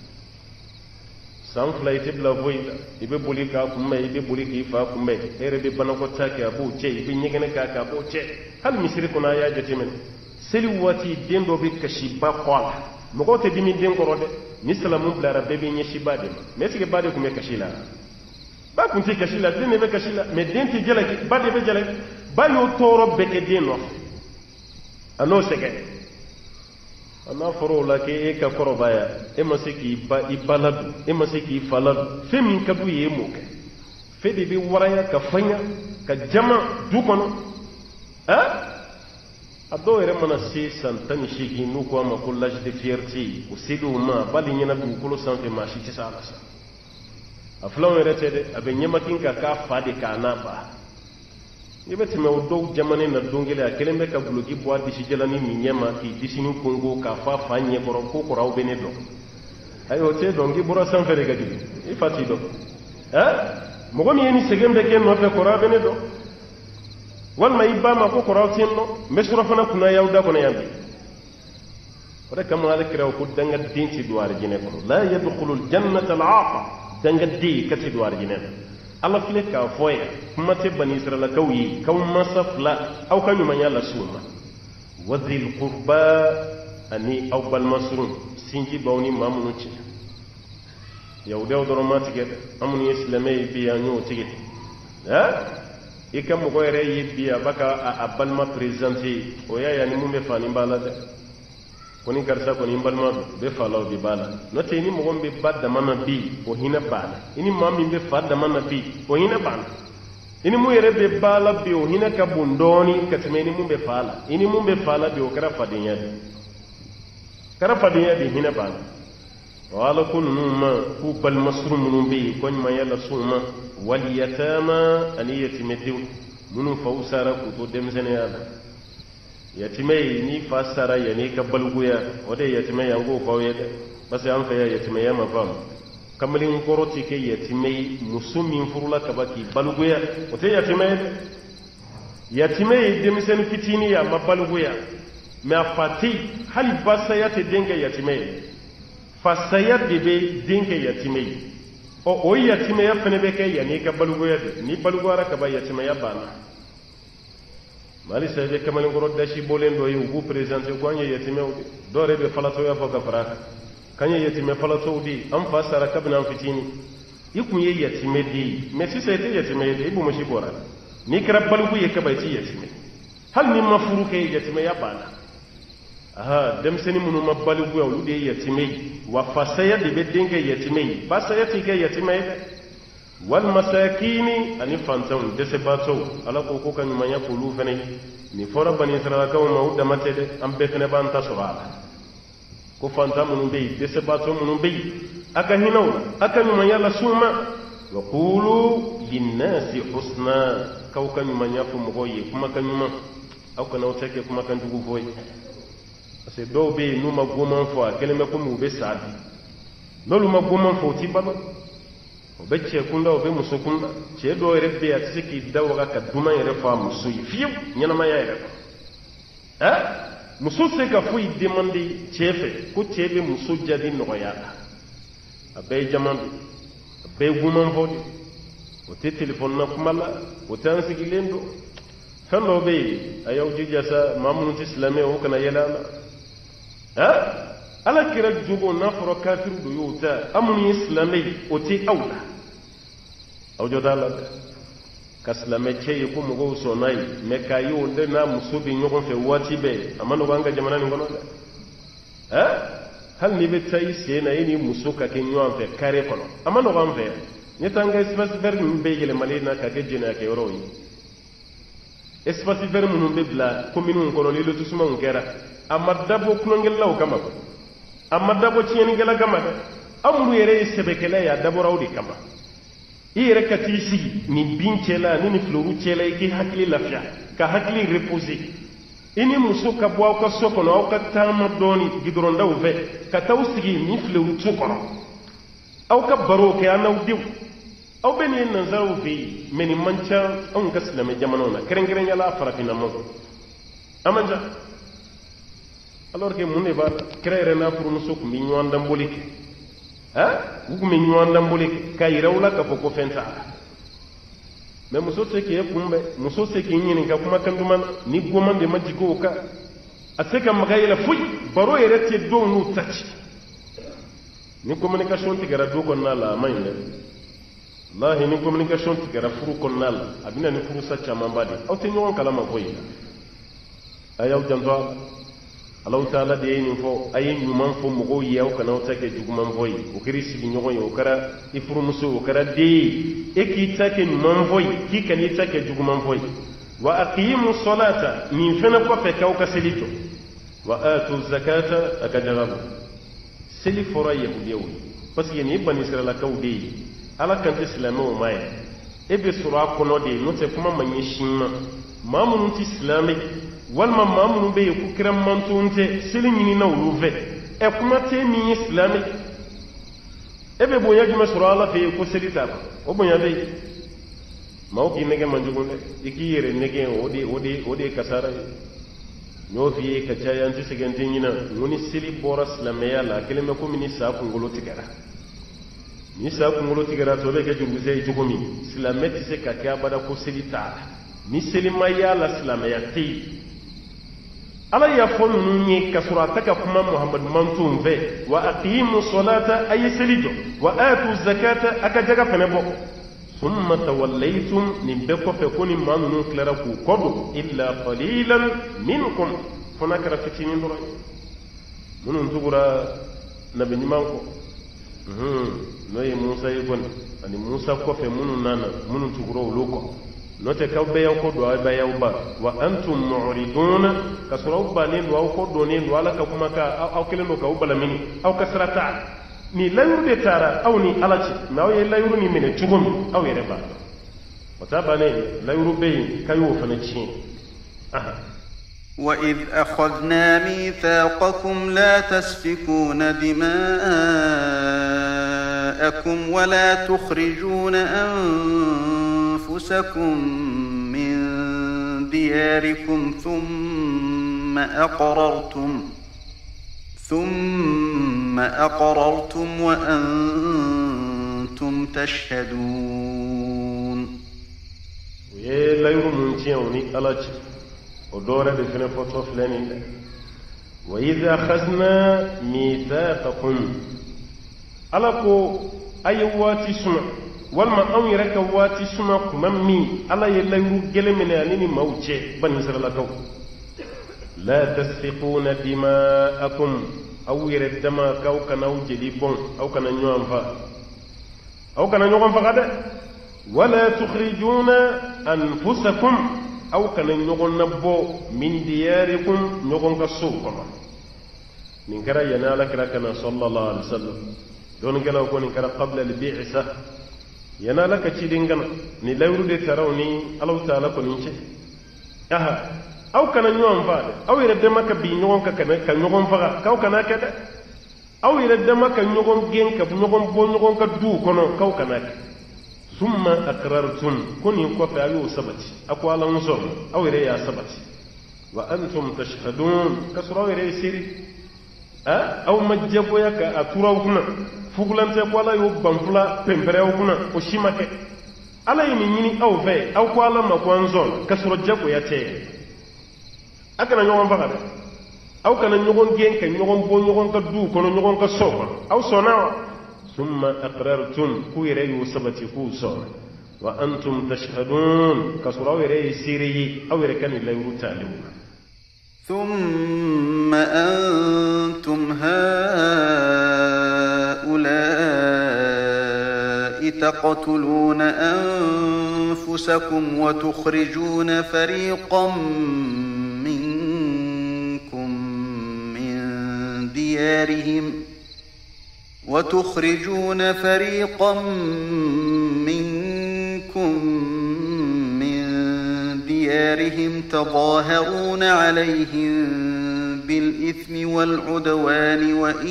san flight bla voida ibe boli ka kuma ibe boli ki fa kuma ere de bana ko take abu che ibe nyegene ka ka abu che hal misri kuna ya jetimen seli wati dendo be kashi ba kwala mo te dimi den ko rode ni salamu bla rabbe be nyi shibade me sike bade ko me kashi la ba kun ti kashi la den be kashi la me den ti jela ki bade be jela ba yo toro be ke den no ano sege ana foro la ke e ka koro baya e ma siki ba ibaladu e ma siki faladu femi kadu ye mo ke fe de be waraya ka fanya ka jama du kono a dɔw yɛrɛ mana se san 18 n'u ko a ma ko l'âge de fierté o seliw ma bali ɲɛna dugukolo sanfɛ maa si tɛ se a la sa a filanw yɛrɛ tɛ dɛ a bɛ ɲɛmakin ka k'a fa de k'a n'a ba i bɛ tɛmɛ o dɔw jamana na don kelen a kelen bɛ ka guloki bɔ a disi jalani min ɲɛ ma k'i disini kongo k'a fɔ a fa ɲɛkɔrɔ ko kɔrɔ aw bɛ ne dɔn ayi o t'e dɔn k'i bɔra sanfɛ de ka jigin i fa t'i dɔn mɔgɔ min ye ni sɛgɛn bɛ kɛ nɔfɛ kɔrɔ a bɛ ne dɔn walima i ba ma ko kɔrɔ aw tɛ n dɔn n bɛ surafana kunna y'aw da kɔnɔ yan bi o de kama ale kira ko dangaden tɛ don arijinɛ kɔnɔ la yadkhulu jannata al-aqa dangaden ka tɛ don arijinɛ na ala filɛ k'a fɔ yan kuma tɛ bani israɛlakaw ye k'aw masa fila aw ka ɲumanya lase u ma wa dhil qurba ani aw balima surun sinji b'aw ni maa minnu cɛ yahudiyaw dɔrɔn ma tigɛ dɛ an minnu ye silamɛ ye bi an y'o tigɛ i ka mɔgɔ yɛrɛ ye bi a b'a ka a balima présenté o y'a ye ni mun bɛ fani b'a la dɛ ko ni karisa kɔni n balima don bɛ fa la o de b'a la n'o tɛ ni mɔgɔ min bɛ ba dama na bi o hinɛ b'a la i ni maa min bɛ fa dama na bi o hinɛ b'a la i ni mun yɛrɛ bɛ ba la bi o hinɛ ka bon dɔɔni ka tɛmɛ i ni mun bɛ fa la i ni mun bɛ fa la bi o kɛra fadenya de kɛra fadenya de hinɛ b'a la wa ala ko ninnu ma k'u balima suru minnu bɛ yen ko ɲumanya lase u ma waliyatama ani yatimɛdenw minnu faw sara k'u to denmisɛnninya la yatimɛ ye ni fa sara yanni ka balikuya o de ye yatimɛ ye an k'o f'aw ye dɛ parce que an fɛ yan yatimɛya ma faamu kamalen kɔrɔ tɛ kɛ yatimɛ ye muso min furula kaba k'i balikuya o tɛ yatimɛ ye dɛ yatimɛ ye denmisɛnnin fitinin ye a ma balikuya mais a fa tɛ yen hali basaya tɛ den kɛ yatimɛ ye fasaya de bɛ den kɛ yatimɛ ye o yatimɛya fana bɛ kɛ yanni ka balikuya de ni balikuyara kaba yatimɛya banna mali sa i bɛ kamalenkɔrɔ dasi bɔlen dɔ ye u b'u présenté ko an ye yatimɛw de dɔw yɛrɛ bɛ falatɔya fɔ ka fara kan k'an ye yatimɛ falatɔw de an fa sara kabini an fitinin i kun ye yatimɛ de ye mais sisan i tɛ yatimɛ ye de i bomosi bɔra n'i kɛra baliku ye kaba i tɛ yatimɛ hali n'i ma furu kɛ yatimɛya banna denmisɛnnin minnu ma balikuya olu de ye yatimɛ ye wa fasaya de bɛ den kɛ yatimɛ ye basaya tɛ kɛ yatimɛ ye dɛ walmasakini ani fantanw dɛsɛbaatɔw ala ko ka ɲumanya k'olu fɛnɛ nin fɔra bani israɛlakaw ma u dama tɛ dɛ an bɛɛ fɛnɛ b'an ta sɔrɔ a la ko fantan minnu bɛ yen dɛsɛbaatɔ minnu bɛ yen a ka hinɛw la a ka ɲumanya lase u ma wa qulu linnasi husna k'aw ka ɲumanya fɔ mɔgɔw ye kumakan ɲuman aw kana aw tɛ kɛ kumakan jugu fɔ ye parce que dɔw bɛ yen n'u ma goman fɔ a kɛlen bɛ komi u bɛ sa bi n'olu ma goman fɔ u ti balo o bɛ cɛ kunda o bɛ muso kunda cɛ dɔw yɛrɛ bɛ yen a tɛ se k'i da waga ka duman yɛrɛ fɔ a muso ye fiyewu ɲɛnamaya yɛrɛ kɔ muso tɛ se ka foyi demande cɛ fɛ ko cɛ bɛ muso jaabi nɔgɔya la a bɛɛ ye jama de a bɛɛ ye goman fɔ de o tɛ telefɔni na kuma la o tɛ an sigilen don fɛn dɔw bɛ yen a y'aw jija sa maa minnu tɛ silamɛ o kana yɛlɛ a la ala kira jogo n'a fɔra kafiru do y'o ta an minnu ye silamɛ ye o tɛ aw la aw jɔ t'a la dɛ ka silamɛ cɛ ye ko mɔgɔw sɔnna ye mais k'a ye o de n'a muso bɛ ɲɔgɔn fɛ waati bɛɛ a ma nɔgɔ an ka jamana nin kɔnɔ dɛ hali n'i bɛ taa i sen na i ni muso ka kɛ ɲɔgɔn fɛ kare kɔnɔ a ma nɔgɔ an fɛ yan ɲɛ t'an ka espace vert ninnu bɛɛ yɛlɛmalen na ka kɛ jɛnɛyakɛyɔrɔw ye espace vert minnu bɛ bila communes kɔnɔ ni lotissement kɛra a ma dabɔ kulonkɛlaw kama a ma dabɔ tiɲɛnikɛla kama dɛ aw minnu yɛrɛ ye sɛbɛkɛla ye a dabɔra aw de kama i yɛrɛ ka t'i sigi nin bin cɛla ni nin filuru cɛla i k'i hakili lafiya ka hakili reposer i ni muso ka bɔ aw ka so kɔnɔ aw ka taama dɔɔni gidɔrɔndaw fɛ ka t'aw sigi nin filuru tu kɔnɔ aw ka baro kɛ an n'aw denw aw bɛ nin ye nanzaraw fɛ yen mais nin man ca anw ka silamɛ jamanaw na kɛrɛnkɛrɛnyala farafinnamaw a man ca alors que mun de b'a la kira yɛrɛ n'a furumuso tun bɛ ɲɔgɔn danboli kɛ u tun bɛ ɲɔgɔn danboli kɛ k'a yira u la k'a fɔ ko fɛn t'a la mais muso tɛ k'e kunbɛn muso tɛ k'i ɲininka kumakan duman na ni goman de ma jigin o kan a tɛ ka maga yɛlɛ foyi baro yɛrɛ tɛ dɔw n'u ta ci ni communication tigɛra du kɔnɔna la a ma ɲi dɛ wallahi ni communication tigɛra furu kɔnɔna la a bɛna ni furusa camanba de aw tɛ ɲɔgɔn kalama foyi la a y'aw janto a la Allahu Taala de ye nin fɔ a ye ɲuman fɔ mɔgɔw ye aw kana aw ta kɛ juguman fɔ ye o kɛra i sigiɲɔgɔn ye o kɛra i furumuso o kɛra den ye e k'i ta kɛ ɲuman fɔ ye k'i kana i ta kɛ juguman fɔ ye وأقيموا الصلاة من فنك فكوك سليتو وآتوا الزكاة أكجرب سلي فرايا بيوي بس يعني بني إسرائيل كودي على كنت إسلامه معي ebe sura kono de no te kuma manye shinma mamun ti islamic walma mamun be ku kiran mantunte silini na uruve e kuma te mi islamic ebe bonya gi masura ala fe ko selita o bonya be mawki nege manjugunde iki yere nege odi kasara no fi ka cayanti sigante nyina ngoni sili bora islamiya la keleme ko minisa ko ngolo tigara ni sa ko ngolo tigara to be ke juruse jugumi islameti se ka ka bada ko selita ni selima ya la islamiya ti ala ya fon nunye kasura taka kuma muhammad mantum ve wa aqimu salata ay selijo wa atu zakata akajaga fenebo ثم توليتم نبكو فكوني ما نكلركو كودو إلا قليلا منكم فنكر فتنين درا منون تقرا نبي نمانكو نوي موسى يقول أني موسى كوفي منون نانا منون تقرا ولوكو نوتي كوبي يوكودو أبا يوبا وأنتم معرضون كسروا بانين وأوكودو نين وعلى كوماكا أو كلمة كوبا لمني أو كسرتا ni layuru de tara aw ni alaci na aw ye layuru ni mene cugumi aw yere ba wata bane layuru be kayo fana ci وإذ أخذنا ميثاقكم لا تسفكون دماءكم ولا تخرجون أنفسكم من دياركم ثم أقررتم وأنتم تشهدون لا يرموني ألاج ودورة بفن فتوى فلانين وإذا أخذنا ميثاقكم ألاكو أيواتي سمع والما أميرك واتي سمع كمامي ألا يلا يرجل من أنني موجه بني سرلكو لا تسفقون دماءكم أو يردم كاو كان أو جليبون أو كان نيوان فا ولا تخرجون أنفسكم أو كان نيوان نبو من دياركم نيوان كسوكم من كرا ينالك ركنا صلى الله عليه وسلم دون كلا وكون كرا قبل البعثة ينالك تشيدين ni lawru de tarawni Allah ta'ala ko ninche aw kana ñoom faade aw yere dema ka bi ñogon ka kana ka ñogon faga kaw kana kede aw yere dema ka ñogon gen ka ñogon bo ñogon ka du kono kaw kana ke summa aqrartum kuni ko fa ayu sabati akwala muso aw yere ya sabati wa antum tashhadun kasra yere siri aw majjabo yaka aturaw kuna fugulante kwala yo bamfula pemperew kuna o shimake ala yini nyini aw fe aw kwala makwanzon kasra jabo yate akana ñogon faga de aw kana ñogon gen ka ñogon bo ñogon ka du kono ñogon ka soba aw sonawa summa aqrartum ku yere yu sabati ku sona wa antum tashhadun kasura yere siri aw yere kan la yuru talibuna ثم أنتم هؤلاء تقتلون أنفسكم وتخرجون فريقا منكم من ديارهم تظاهرون عليهم بالإثم والعدوان وإن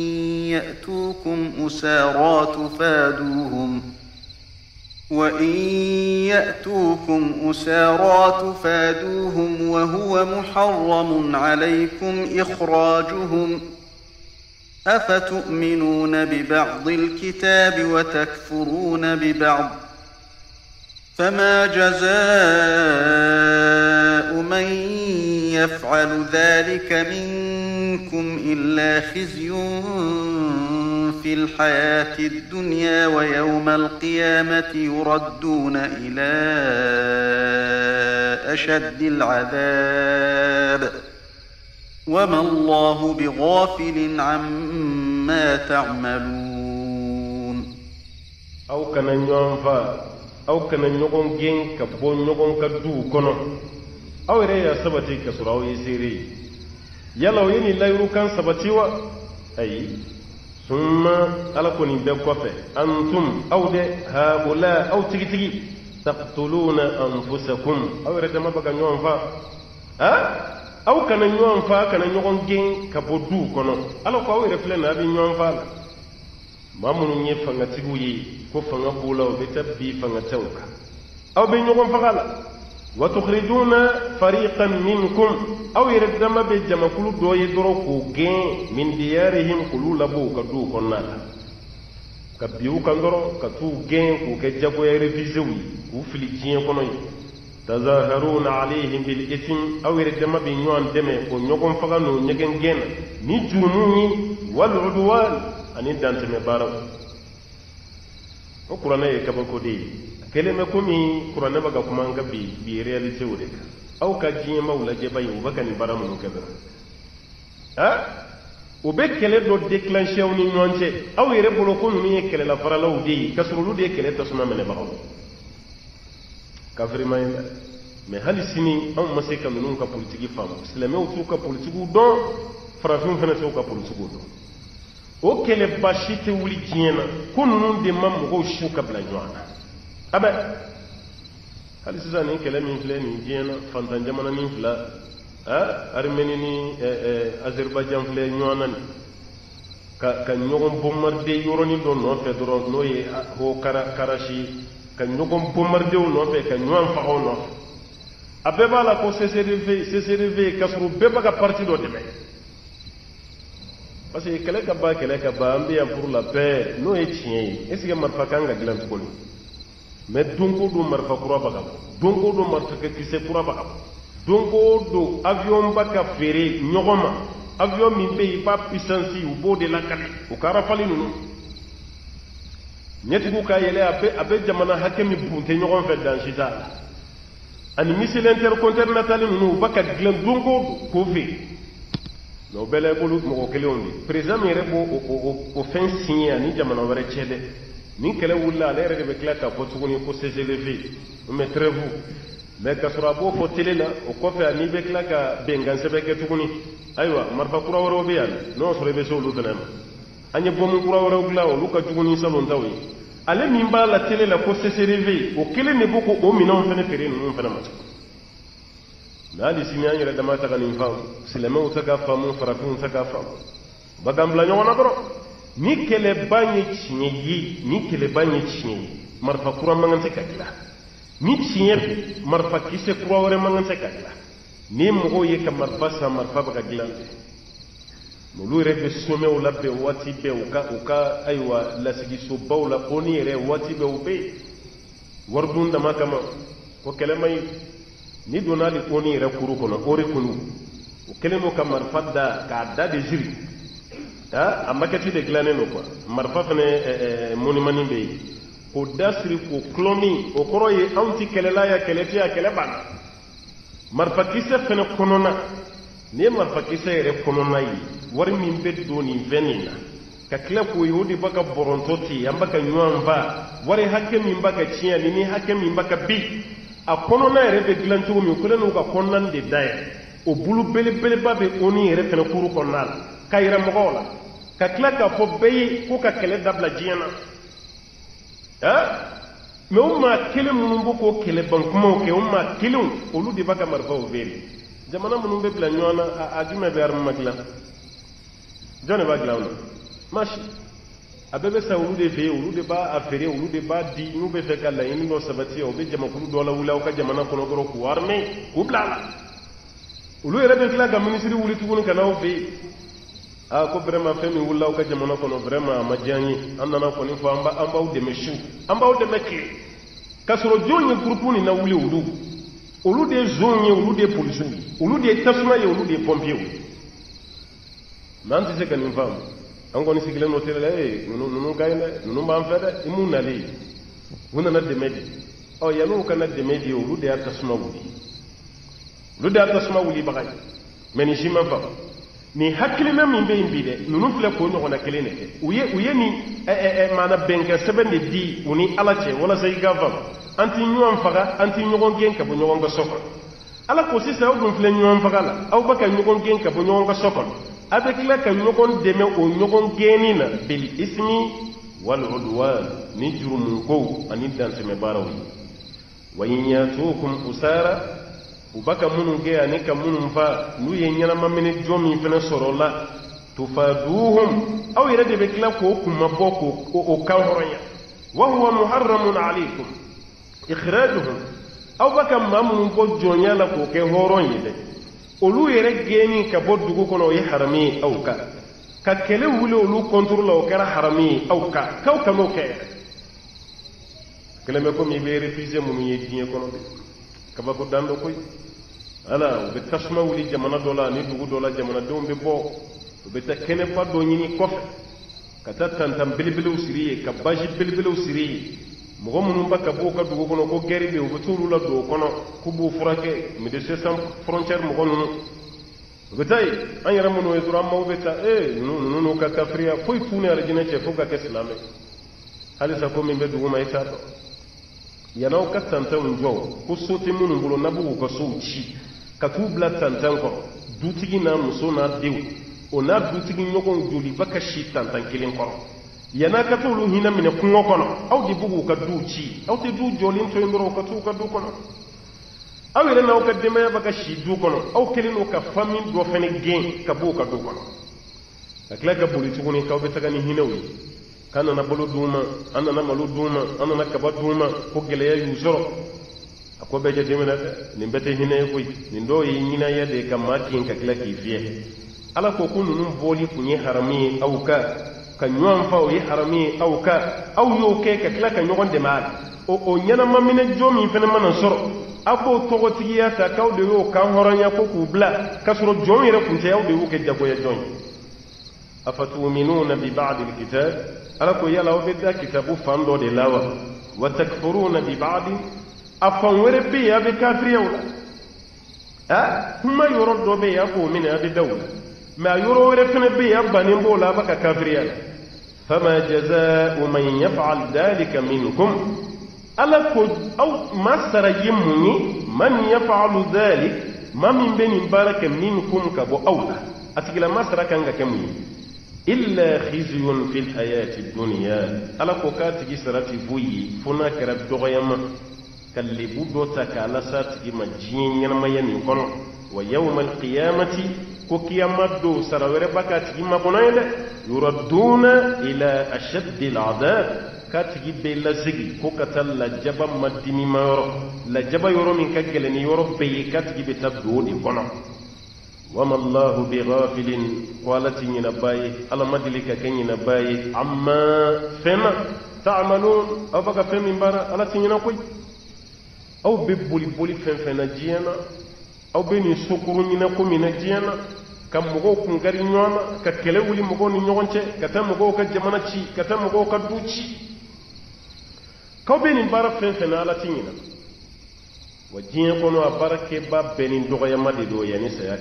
يأتوكم أسارى تفادوهم وهو محرم عليكم إخراجهم أفتؤمنون ببعض الكتاب وتكفرون ببعض فما جزاء من يفعل ذلك منكم إلا خزي في الحياة الدنيا ويوم القيامة يردون إلى أشد العذاب وما الله بغافل عما تعملون أو كان ينفع aw kana ɲɔgɔn gɛn ka bɔ ɲɔgɔn ka duw kɔnɔ aw yɛrɛ y'a sabati ka sɔrɔ aw ye seere ye yala o ye nin layiru kan sabati wa ayi summa ala ko nin bɛɛ kɔfɛ antum aw de haula aw tigitigi taqtuluna anfusakum aw yɛrɛ dama bɛ ka ɲɔgɔn fa aw kana ɲɔgɔn fa kana ɲɔgɔn gɛn ka bɔ duw kɔnɔ ala ko aw yɛrɛ filɛ na a bɛ ɲɔgɔn fa la maa minnu ye fangatigiw ye ko fanga b'u la u bɛ taa bi fangatɛw kan aw bɛ ɲɔgɔn faga la wa tukhrijuna fariqan minkum aw yɛrɛ dama bɛ jamakulu dɔ ye dɔrɔn k'o gɛn min diyarihim k'olu labɔ u ka duw kɔnɔna la ka bi u kan dɔrɔn ka t'u gɛn k'u kɛ jagoya refugees ye k'u fili diɲɛ kɔnɔ ye tazaharuna alayhim bil ithm aw yɛrɛ dama bɛ ɲɔgɔn dɛmɛ o ɲɔgɔn faga n'o ɲɛgɛn gɛn na ni jurumu ye wal udwan ani dantɛmɛ baaraw o kuranɛ ye kabako de ye kelen bɛ komi kuranɛ bɛ ka kuma an ka bi réalité o de kan aw ka diɲɛmaw lajɛba ye u bɛ ka nin baara minnu kɛ dɔrɔn u bɛ kɛlɛ dɔ déclenché aw ni ɲɔgɔn cɛ aw yɛrɛ bolo ko ninnu ye kɛlɛlafaralaw de ye k'a sɔrɔ olu de ye kɛlɛ tasuma minɛbagaw kafirima ye dɛ mais hali sini anw ma se ka ninnu ka politiki faamu silamɛw t'u ka politikiw dɔn farafinw fana t'u ka politikiw dɔn o kɛlɛba si tɛ wuli diɲɛ na ko ninnu de ma mɔgɔw su ka bila ɲɔgɔn na abɛ hali sisan nin kɛlɛ min filɛ nin diɲɛ na fantan jamananin fila Arménie ni Azerbaïdjan filɛ ɲɔgɔn na nin ka ɲɔgɔn bombarder yɔrɔnin dɔ nɔfɛ dɔrɔn n'o ye ho Karachi ka ɲɔgɔn bombarder o nɔfɛ ka ɲɔgɔn faga o nɔfɛ a bɛɛ b'a la ko CCDV ka sɔrɔ bɛɛ b'a ka parti dɔ dɛmɛ parce que kɛlɛ ka ban an bɛ yan pour la paix n'o ye tiɲɛ ye est ce que marifa kan ka dilan tuguni mais don o don marifa kura b'a ka bɔ don o don marifa kisɛ kura b'a ka bɔ don o don avion ba ka feere ɲɔgɔn ma avion min bɛ yen i b'a puissance u b'o de lakali u ka rafali ninnu ɲɛtigiw ka yɛlɛ a bɛ jamana hakɛ min bunte ɲɔgɔn fɛ dan si t'a la ani missile intercontinental ninnu u b'a ka dilan don o don k'o feere mais o bɛɛ la i bolo mɔgɔ kelenw de président min yɛrɛ b'o fɛn signé ani jamana wɛrɛ cɛ dɛ nin kɛlɛ wulila ale yɛrɛ de bɛ tila k'a fɔ tuguni ko CCDV mais trêve mais ka sɔrɔ a b'o fɔ télé la o kɔfɛ ani bɛ tila ka bɛnkan sɛbɛn kɛ tuguni ayiwa marifa kura wɛrɛw bɛ yan n'o sɔrɔ i bɛ se olu fana ma an ye bɔmu kura wɛrɛw dilan olu ka jugu ni salontaw ye ale min b'a la télé la ko CCDV o kelen de b'o ko o minɛnw fana feere ninnu fana ma mais hali sini an yɛrɛ dama ta ka nin faamu silamɛw tɛ ka faamu farafinw tɛ ka faamu ba k'an bila ɲɔgɔn na dɔrɔn ni kɛlɛba ye tiɲɛ ye marifa kura man kan tɛ ka dilan ni tiɲɛ don marifa kisɛ kura wɛrɛ man kan tɛ ka dilan ni mɔgɔw ye ka marifa san marifa bɛ ka dilan fɛ olu yɛrɛ bɛ somɛw labɛn waati bɛɛ u ka ayiwa lasigisobaw la ONU yɛrɛ waati bɛɛ u bɛ yen wari dun dama kama ko kɛlɛ man ɲi ni donna hali ONU yɛrɛ kuru kɔnɔ ori kunu o kɛlen don ka marifa da k'a da de jiri a makɛti de dilannen don quoi marifa fana monument bɛ yen k'o da siri k'o kulɔ min o kɔrɔ ye anw tɛ kɛlɛla ya kɛlɛ tɛ ya kɛlɛ banna marifakisɛ fana kɔnɔna ni ye marifakisɛ yɛrɛ kɔnɔna ye wari min bɛ don nin fɛn nin na ka tila k'o ye o de b'a ka bɔrɔntɔ ten an b'a ka ɲɔgɔn fa wari hakɛ min b'a ka tiɲɛ ani ni hakɛ min b'a ka bin a kɔnɔna yɛrɛ bɛ dilan cogo min o kɛlen don ka kɔnɔna de dayɛlɛ o bulu belebeleba bɛ ONU yɛrɛ fana kuru kɔnɔna la ka yira mɔgɔw la ka tila k'a fɔ bɛɛ ye ko ka kɛlɛ dabila diɲɛ na mais o maa kelen minnu b'o k'o kɛlɛban kumaw kɛ o maa kelenw olu de b'a ka marifaw feere jamana minnu bɛ bila ɲɔgɔn na a jumɛn bɛ arme dilan jɔn de b'a dilan o la maasi a bɛɛ bɛ sa olu de fɛ yen olu de b'a feere olu de b'a di n'u bɛ fɛ ka laɲini dɔ sabati o bɛ jamakulu dɔ lawuli aw ka jamana kɔnɔ dɔrɔn k'u armé k'u bila a la olu yɛrɛ bɛ tila ka minisiri wuli tuguni ka n'aw fɛ yen ko vraiment fɛn min wulila aw ka jamana kɔnɔ vraiment a ma diya an ye an nana kɔni fɔ an b'aw dɛmɛ su an b'aw dɛmɛ tile k'a sɔrɔ jɔn ye groupe nin lawuli olu de ye zone ye olu de ye policiers ye olu de ye tasuma ye olu de ye pompiers ye mais an tɛ se ka nin faamu an kɔni sigilen don télé la ninnu ka ɲi dɛ ninnu b'an fɛ dɛ i m'u nalen u nana dɛmɛ di yan'u kana dɛmɛ di olu de y'a tasuma wuli baga ye mais nin si ma faamu ni hakkilina min be imbide nunu fle ko no na kelene ke uye ni mana benka sebende di uni alache wala say gavam anti nyuam faga anti nyugon genka bu nyugon ga sokon ala ko sisa o dum fle nyuam faga la aw baka nyugon genka bu nyugon ga sokon avec la ka nyugon deme o nyugon genina bil ismi wal udwan ni jurum ko ani dan seme barawi wa in yatukum usara ubaka munun ge ani ka munun fa nu ye nyana mamene jomi fene sorola tufaduhum aw irade be kila ko kuma boko o kan horonya wa huwa muharramun alaykum ikhrajuhum aw baka mamunun ko jonya la ko ke horonye de olu yere geni ka boddugo kono ye harami aw ka kele wule olu contrôle o kara harami aw ka no ke kele me ko mi be refuser munu ye digne kono de kaba ko dando koy ala be tasma wuli jamana dola ni dugu dola jamana dombe bo be ta kene pa do nyini kof kata tantam bilbilu siriye ka baji bilbilu siriye mo munu baka bo ka dugu kono ko geribe o tulu la do kono ku bu furake mi de sem frontière mo kono be tay an yara munu e dura mo be ta no ka kafriya koy fune ala jina ce fuga ke islamé halisa ko min be dugu ma ita do yanaw ka tantam jo ku soti munu bulo nabu ko souci ka tubla tantan ko dutigi na muso na dew o na dutigi nyokon joli baka shi tantan kilin ko yana ka tulu hina mine kungo kono aw di bugu ka duci aw te du jolin to ndoro ka tu ka du kono aw ire na o ka deme baka shi du kono aw kilin o ka famin do fene gen ka bu ka du kono akla ka boli tuguni ka be tagani hinawi kana na bolo duma anna na malu duma anna na kaba duma ko gele ya yusoro ako be jete mena ni mbete hine koy ni ndo yi nyina ya de kam makin ka kila ki vie ala ko kunu num boli kunye harami au ka nyuam fa o yi harami au yo ke ka kila ka nyogon de mal o nyana mamine jomi fene manan soro abo togo tigiya ta kaw de yo kan horanya ko kubla kasuro jomi re kunte yaw de wo ke jago ya jomi afatuminuna bi ba'd alkitab ala ko yala o bedda kitabu fando de lawa wa takfuruna bi ba'd afan were be ya be kafriya wala kuma yoro do be ya ko min ya be dawla ma yoro were fene be ya banin bola baka kafriya fama jazaa'u man yaf'al dhalika minkum ala ko aw masara yimuni man yaf'alu dhalik ma min bani baraka minkum ka bo awla atigila masara kanga kemuni illa khizyun fil hayati dunya ala ko katigi sarati buyi funa kara dogoyama kalli budota kala satigi majin yanma yani kono wa yawmal qiyamati ko kiyamado sarawere bakatigi mabonayde yuradduna ila ashaddi al'adab katigi be lazigi ko katalla jaba madini mayoro la jaba yoro min kageleni yoro be katigi be tabdo di kono wama Allahu bighafilin walati yinabaye ala madilika kenyinabaye amma fema ta'malun abaka femi mbara ala tinyina koy aw be boli fenfena jiena aw be ni sukuru nyina ko mina jiena kam mo ko ngari nyoma ka kele wuli mo ko ni nyogonce ka tam mo ko ka jamana ci ka tam mo ko ka duci ka be ni mbara fenfena ala tinyina wajiye kono a barake ba benin dogoyama de do yani saya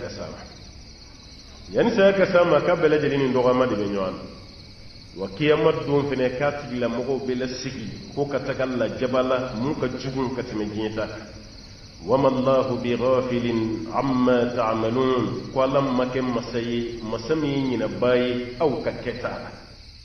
kasama ka bele jelini dogoyama de benyoan wa kiyama don fene kati la mogo bele sigi ko katakalla jabala mun ka jugun katime jieta wama Allah bighafilin amma ta'malun qalam makem masami nyina bayi aw kaketa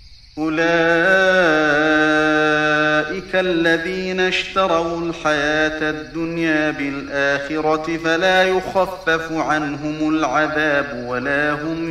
أولئك الذين اشتروا الحياة الدنيا بالآخرة فلا يخفف عنهم العذاب ولا هم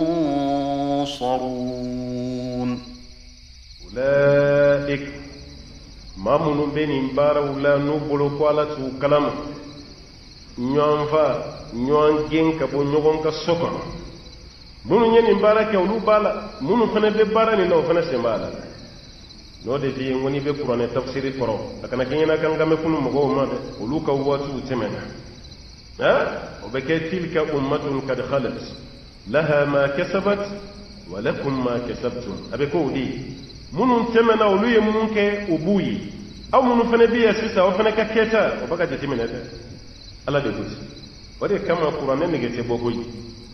ينصرون أولئك ما من بين بارا ولا نبلو قالت كلام نيوان فا نيوان جين كبو نيوان كسوكا munu nyeni mbara ke olu bala munu fana be bara ni no fana se mbala no de di ngoni be qur'an tafsiri koro akana kenyana kan game kunu mo ma de olu ka watu temena o be ke tilka ummatun kad khalat laha ma kasabat wa lakum ma kasabtum abe ko di munu temena olu ye munke ubuyi aw munu fana be yasisa o fana ka keta o baka de temena de ala de gusi wade kama qur'an ne gete bogoyi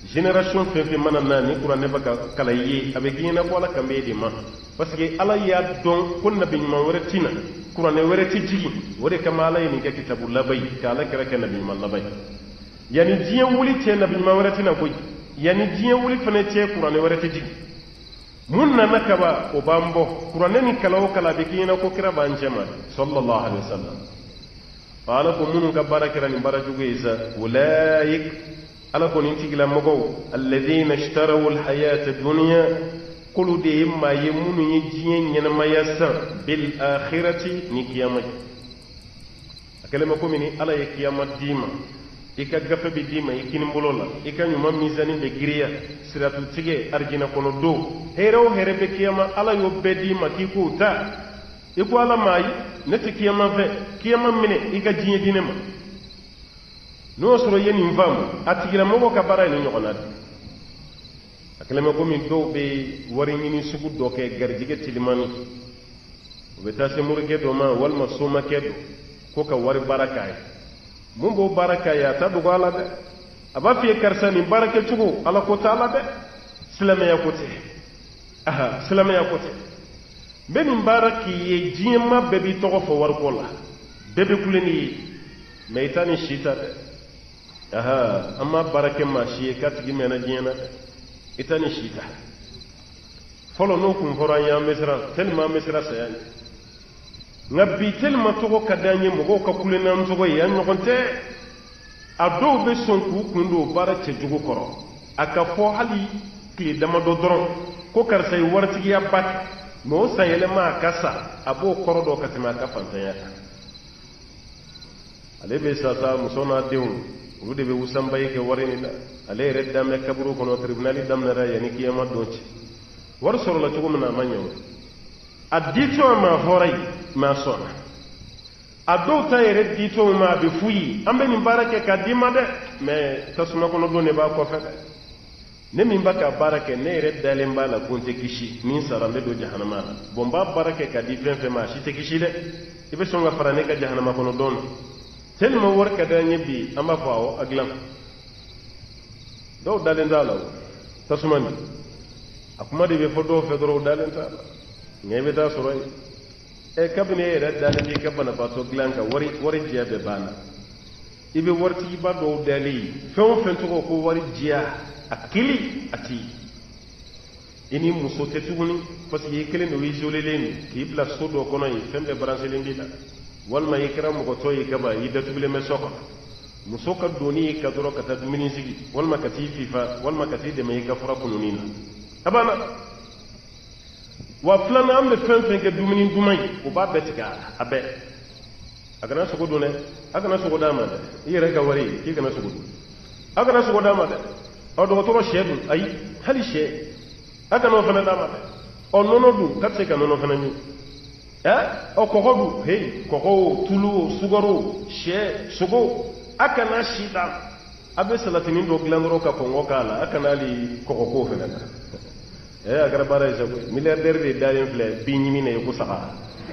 génération fefe manana ni kuranne baka kala yi avec yena bola kambe di ma parce que ala ya don kun nabi ma waratina kuranne warati jigi wore kamala ni ke kitabul labay kala kara ke nabi ma labay yani jiye wuli ce nabi ma waratina koy yani jiye wuli fane ce kuranne warati jigi munna nakaba o bambo kuranne ni kala o kala be kina ko kira banjema sallallahu alaihi wasallam qala ko munun ka barakira ni barajugo isa ulaik ala ko nin tigila mogo alladhina ishtaraw alhayata ad-dunya qulu de ma yemunu yi jiyen nyana mayasa bil akhirati ni kiyama akale mako mini ala ye kiyama dima ika gafa bi dima ikini mbolola ika nyuma mizani be giriya siratul tige arjina kono do hero herebe kiyama ala yo be dima kiko ta iko ala mai neti kiyama ve kiyama mine ika jiyen dinema no soro yeni mvam atigira mogo ka bara ni nyogona akalema ko min do be wari ni sugu do ke garjige tilimani be tase murge do ma wal masuma kedo ko ka wari barakay mun bo barakay ya ta dugo ala de aba fi karsani barake tugo ala ko taala de silama ya ko te silama ya ko te be min baraki ye jima be bi to fo war ko la be be kuleni meitani shita de amma barake ma shi katigi mena jena itani shita folo no kun foran ya misra telma misra sayani ngabbi telma to ko kadanye mo ko kulena nzo ko ya nyokonte ado be sonku kundo barake jugo koro aka fo hali ki dama do doron ko kar say wartigi ya bat mo sayele ma kasa abo koro do katima ka fantanya alebe sasa musona deun wude be wusan bayi ke warini da ale redda me kaburu kono tribunali damnara yani kiyama donci war soro la tugo na manyo addito ma horay ma sona addo ta yere dito ma be fuyi ambe ni barake ka dima de me tasuma kono do ne ba ko fe ne min baka barake ne redda le mbala konte kishi min sarambe do jahannama bomba barake ka di fen fe ma shi te kishi de ibe songa farane ka jahannama kono don telma warka da ñebbi amba faawo ak lam do dalen dalaw tasumani akuma de be fodo fedro dalen ta ngebe ta soroy e kabine da dalen di kabana ba to glanka wari jiabe bana ibe warti ba do dali fon fen to ko wari jia akili ati ini muso tetuguni parce que kelen do wisole len ki bla sodo kono yi fembe branche len dita walma yikram ko toyi kaba yidatu bile me soko musoka doni ka doro ka tad minisigi walma kati fifa walma kati de me ka fura kununina abana wa flana am le fen ke dumini dumay ko ba betika abe agana soko done agana soko dama de yere ka wari ki kana soko agana soko dama de o do to shedu ay hali she agana fana dama de o nono du katse ka nono fana ni o kokodu hey koko tulu sugaro she sugo akana shida abe salatini do glandro ka kongo kala akana li kokoko fenaka agara bara jago milliardaire de dalin fle binyimi ne ko saka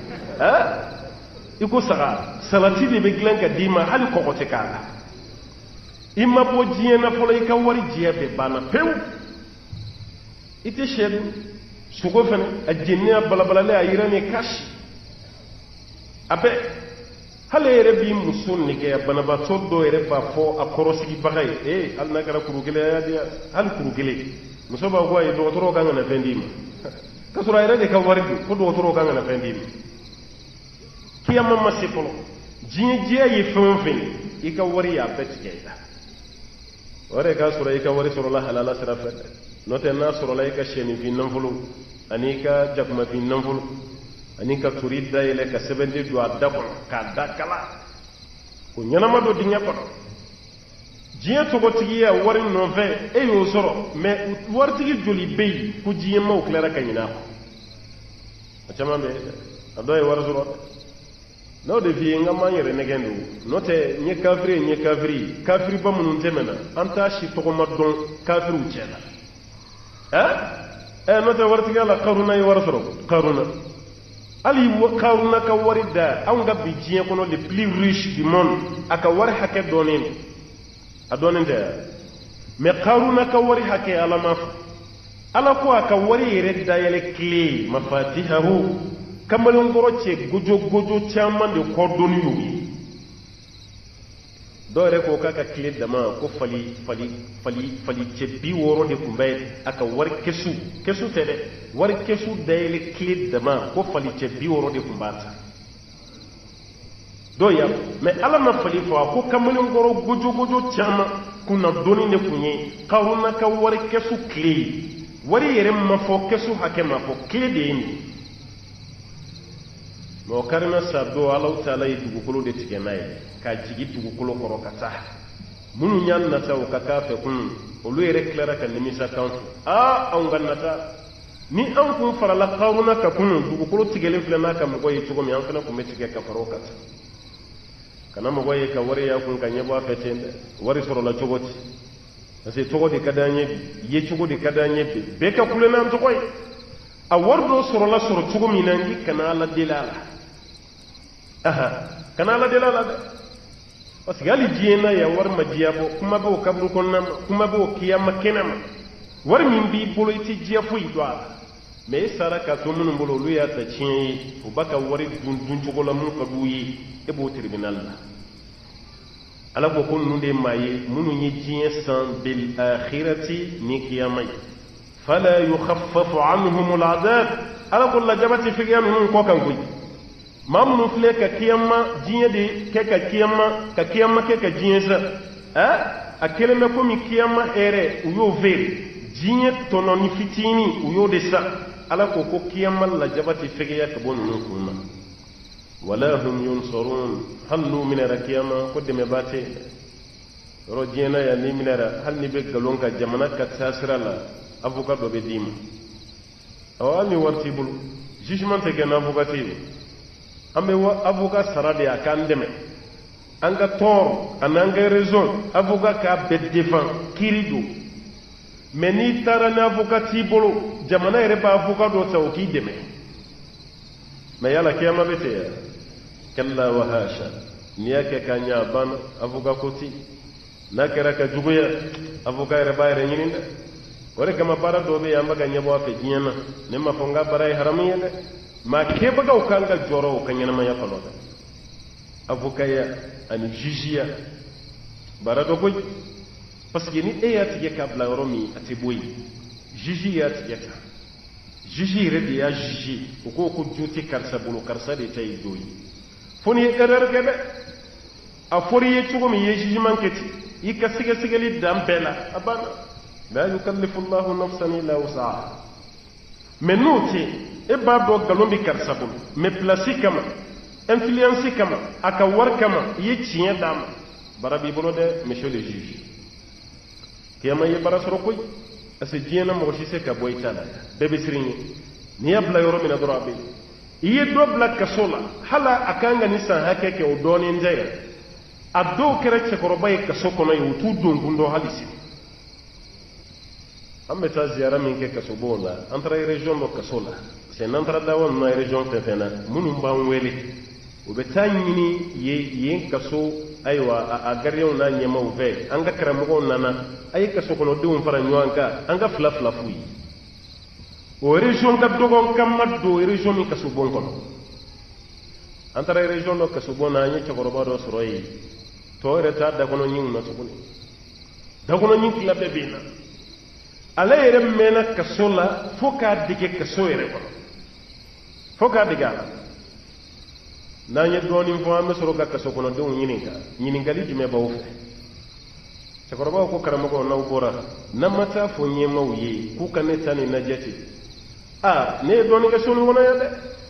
iko saka salati de be glanka dima hali kokote kala imma bo jiena folay ka wari jiebe bana pew ite shedu sugo fen ajinna balabala ayirane kashi abe hale yere bi musun ni ke banaba todo yere ba fo akorosigi bagay al nakara kurugele ya dia hal kurugele musoba ko ay do toro kanga na fendima kasura yere de ka wardi ko do toro kanga na fendima kiyama masifolo jiye yi fenfen ika wari ya betgeida ore ka sura ika wari sura la halala sirafa note na sura la ika sheni fi nanfulu anika jakma fi nanfulu anika turida ile ka sebendi do adako ka dakala ko nyanama do dinya ko jiye to gotigi ya wari no ve e yo soro me wartigi joli bey ku jiye maw clara kanyina ko chama be ado e war soro no de fi ngama yere negendu note nye kafiri ba munun temena anta shi to ma don kafiru chela note wartigi la qaruna yi war soro qaruna ali qaruna ka warida an ga bi jiye kono le plus riche du monde aka war hakke donen adonende me qaruna ka wari hake ala ma ala ko aka wari yere dayele clé mafatihahu kamalon goro ce gojo chaman de cordoni yu dore ko kaka clé dama ko fali ce bi woro de kumbay aka war kesu tede war kesu dayele clé dama ko fali ce bi woro de kumbata doya me ala na fali fo ko kamalon goro gojo chama kuna doni ne kunye qaruna ka war kesu clé wari yere ma fo kesu hake ma fo clé de ni mo karna sabdo Allah taala yi dugukolo de tigenaye ka jigi dugukolo koro kata munu nyan na taw ka kafe kun olu yere clara kan nimisa kanfu an gannata ni an kun farala qaruna ka kun dugukolo tigele flana ka mo goyi tugo mi an fana ko metige ka faro kata kana mo goyi ka wari ya kun kan yaba fetende wari soro la togoti ase togoti kadanye ye togoti kadanye be ka kulena am togoy a wardo soro la soro tugo mi nangi kana la dilala kana la dilala parce que ali jiena ya war ma jiabo kuma be o kabru konnam kuma be o kiyama kenam war min bi bolo iti jiafu idwa me sara ka to mun bolo lu ya ta cin o baka wari dun tugo la mun ka duyi e bo tribunal la ala ko kon nunde maye munu ñi jien san bil akhirati ni kiyamay fala yukhaffafu anhum al adab ala ko la jabati fi yamhum ko kan koy mamunu fle ka kiyama jien de ke ka kiyama ke ka jien sa a keleme ko mi kiyama ere uyo vere jien tononi fitini uyo de sa ala ko ko kiyama la jabati fi ya ka bonu kuma wala hum yunsarun hallu min rakiyama kodde bate rojena ya ni minara hal ni be galonka jamana ka tasira la avocat do be dim awami warti bul jugement te gena avocat ambe wa avocat sarade akandeme anga tor ananga raison avocat ka be défend kirido meni tarana avocat bolo jamana ere ba avocat do taw ki deme ma yala kiyama bete ya kalla wa hasha niyake kanya ban avocat koti nakara ka juguya avocat ere bayre nyininda wore kama para dobe yamba ka nyabo afe jinyana ne ma fonga baray haramiya de ma keba ga ukanga joro kanyana ma yakalo avocat ya ani jijiya barado koy parce que ni eyati ye kabla romi atiboy jijiya tiyata jiji redi ya jiji ko ko juti karsa bulu karsa de tay doyi foni kadar kebe a fori ye tugo mi ye jiji manketi yika sigali dambela abana la yukallifu Allahu nafsan illa wus'aha menuti e babo galombi karsa bulu me place kama influence kama aka war kama ye tiyen dama barabi bolo de monsieur le juge kiyama ye barasoro koy ase jiena mo ci se ka boy tala bebe sirini ni yabla yoro mina dorabe iye dobla kasola hala akanga ni san hakeke o doni ndaya addo kere ce ko baye kaso kono yu tu don gundo halisi amme ta ziara min ke kaso bona entre region do kasola c'est n'entra da won na region fefena munu mban wele o be tanyini ye kaso aywa a garyon na nyema o ve anga karamo nana ay kaso kono de on fara nyanka anga fla fuyi o région ka dogon kamma do région mi kaso bon kono entre région do kaso bon na nyi chokoroba do soroyi to reta da kono nyi na sokoni da kono nyi la bebina ala yere mena kaso la foka dike kaso yere kono foka diga na nye doni mfo ame soro ka kaso kono de nyiningali jume ba ofe chokoroba ko karamo ko na ubora na mata fo nyema uyi ku kaneta ni najeti ne doni ka sunu wona yade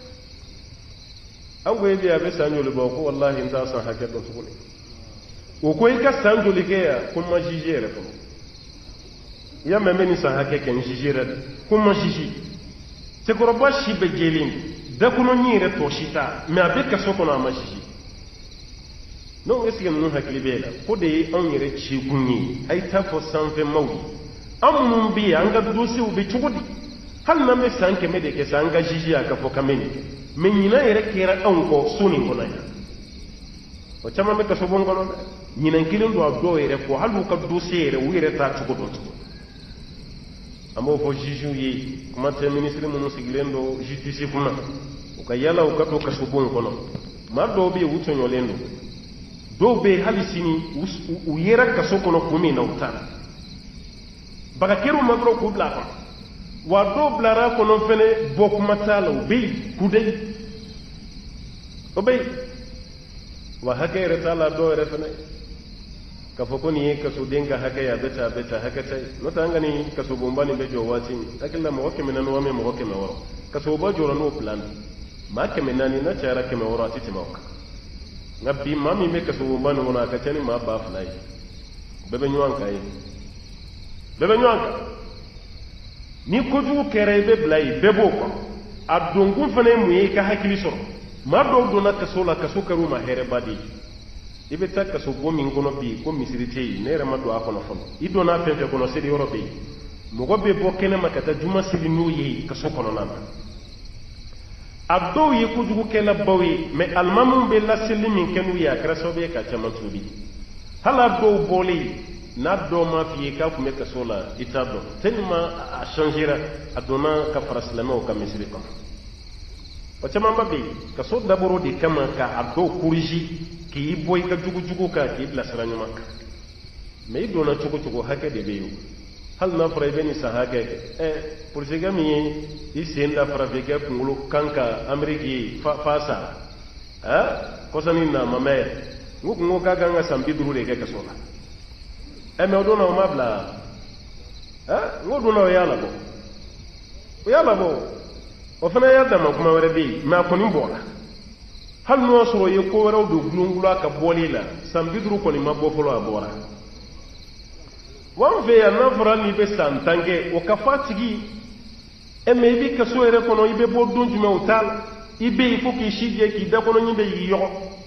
an goyi biya be sanjoli ba ko wallahi inta san hakke do sukuni o ko ka sanjoli ke ya kuma jijere ko ya meme ni san hakke ken jijere kuma jiji se ko roba shi be gelin da kuno nyire to shita me abe ka soko na majiji no esi mun hakli bela ko de an yire ci kunyi ai ta fo sanfe mawi amun bi an ga dosi u be chugudi hal na me sanke me de ke sanga jiji aka fo kameni men yina yere kera an ko suni kona ya o chama be kaso bon kono ñinan kilin do do yere ko halu ka dossier yere wire ta ci ko do amo fo juge yi kuma te ministre mo sigilendo justice kuma o ka yala o ka to kaso bon kono ma do be wutonyo lendo do be halisini u yera kaso kono kumi na utana baka keru magro ku bla ko wa do blara kono fene bokuma tala u be kudai o be wa hakere tala do refene ka foko ni kaso denga hakaya beta hakata no tangani kaso bombani be jowati akilla mo wakke menan wa me mo wakke me woro kaso ba joro no plan ma ke menani na tara ke me woro atiti mawka ngabbi mami me kaso bombani wona ka tani ma ba fulai bebe nywanka ni ko ju kere be blai bebo ko adongu fane mu yi ka hakili soro ma do na kaso la kaso karu ma here badi ibe ta kaso gomi ngono bi ko misirite ne re ma do akono fon ido na fefe kono sedi europe mo go be bo kene makata juma sidi no yi kaso kono nan abdo yi ko jugu kela bawi me almamu be la selimin kenu ya kraso be ka chama tubi hala do boli na do ma fi ka kuma kaso la itado tenma a changera adona ka faraslamo ka misri ko o chama mbabe kaso daboro di kama ka abdo kuriji ki boy ka jugu ka ki la saranya mak me do na chugo hake de beyo hal na fara beni sa hake pour ce gami isen da fara vega kungulu kanka ameriki fasa ko sanin na mame ngugo ka ganga sambi duru de ka sola me do na mabla ngodo na yala bo o fana yadda ma kuma wara bi ma ko ni bola hal no soro ye ko wara do glungula ka bolila sambidru ko ni mabbo folo abora wan fe ya na fara ni be santange o ka fatigi me bi ka so ere kono ibe bo donju me utal ibe ifo ki shije ki da kono ni be yo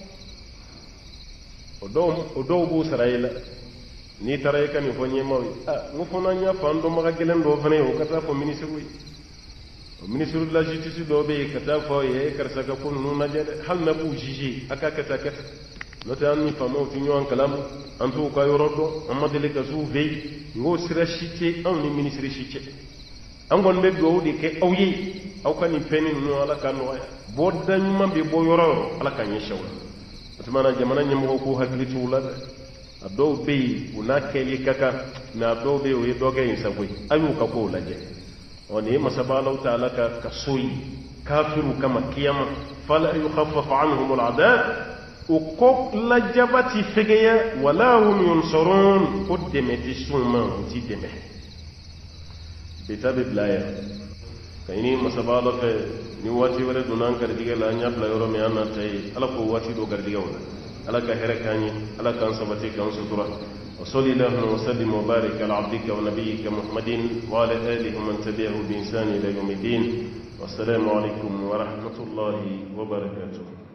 odo bo saraila ni taray kan fo ni mawi ngo fona nya fando maga gelen do fane o kata fo ministre ministre de la justice do be kata fo ye karsa ka ko nu na jede hal na bu jiji aka kata no tan ni famo ti nyon kalam en tout cas yorodo amadele ka su vey ngo sira shite an ni ministre shite angon be do de ke awyi aw kan ni penin no ala kan no bo dan mambe bo yororo ala kan yi shawla atmana jamana nyamo ko hakli tuula ado be una keli kaka na do be o doge insabui ayu ka ko laje oni masabala ta'ala ka kasui kafiru kama kiyama fala yukhaffaf anhum al'adab uqok lajabati figeya wala hum yunsarun qaddamati summa tideme bitabe blaya kayni masabala fe ni wati wala dunan kar diga la nyabla yoro me anna tay ala ko wati do gar diga wala ala ka herakani ala kan sabati kan sutura وصلى الله وسلم وبارك على عبدك ونبيك محمد وعلى آله ومن تبعه بإنسان إلى يوم الدين والسلام عليكم ورحمة الله وبركاته.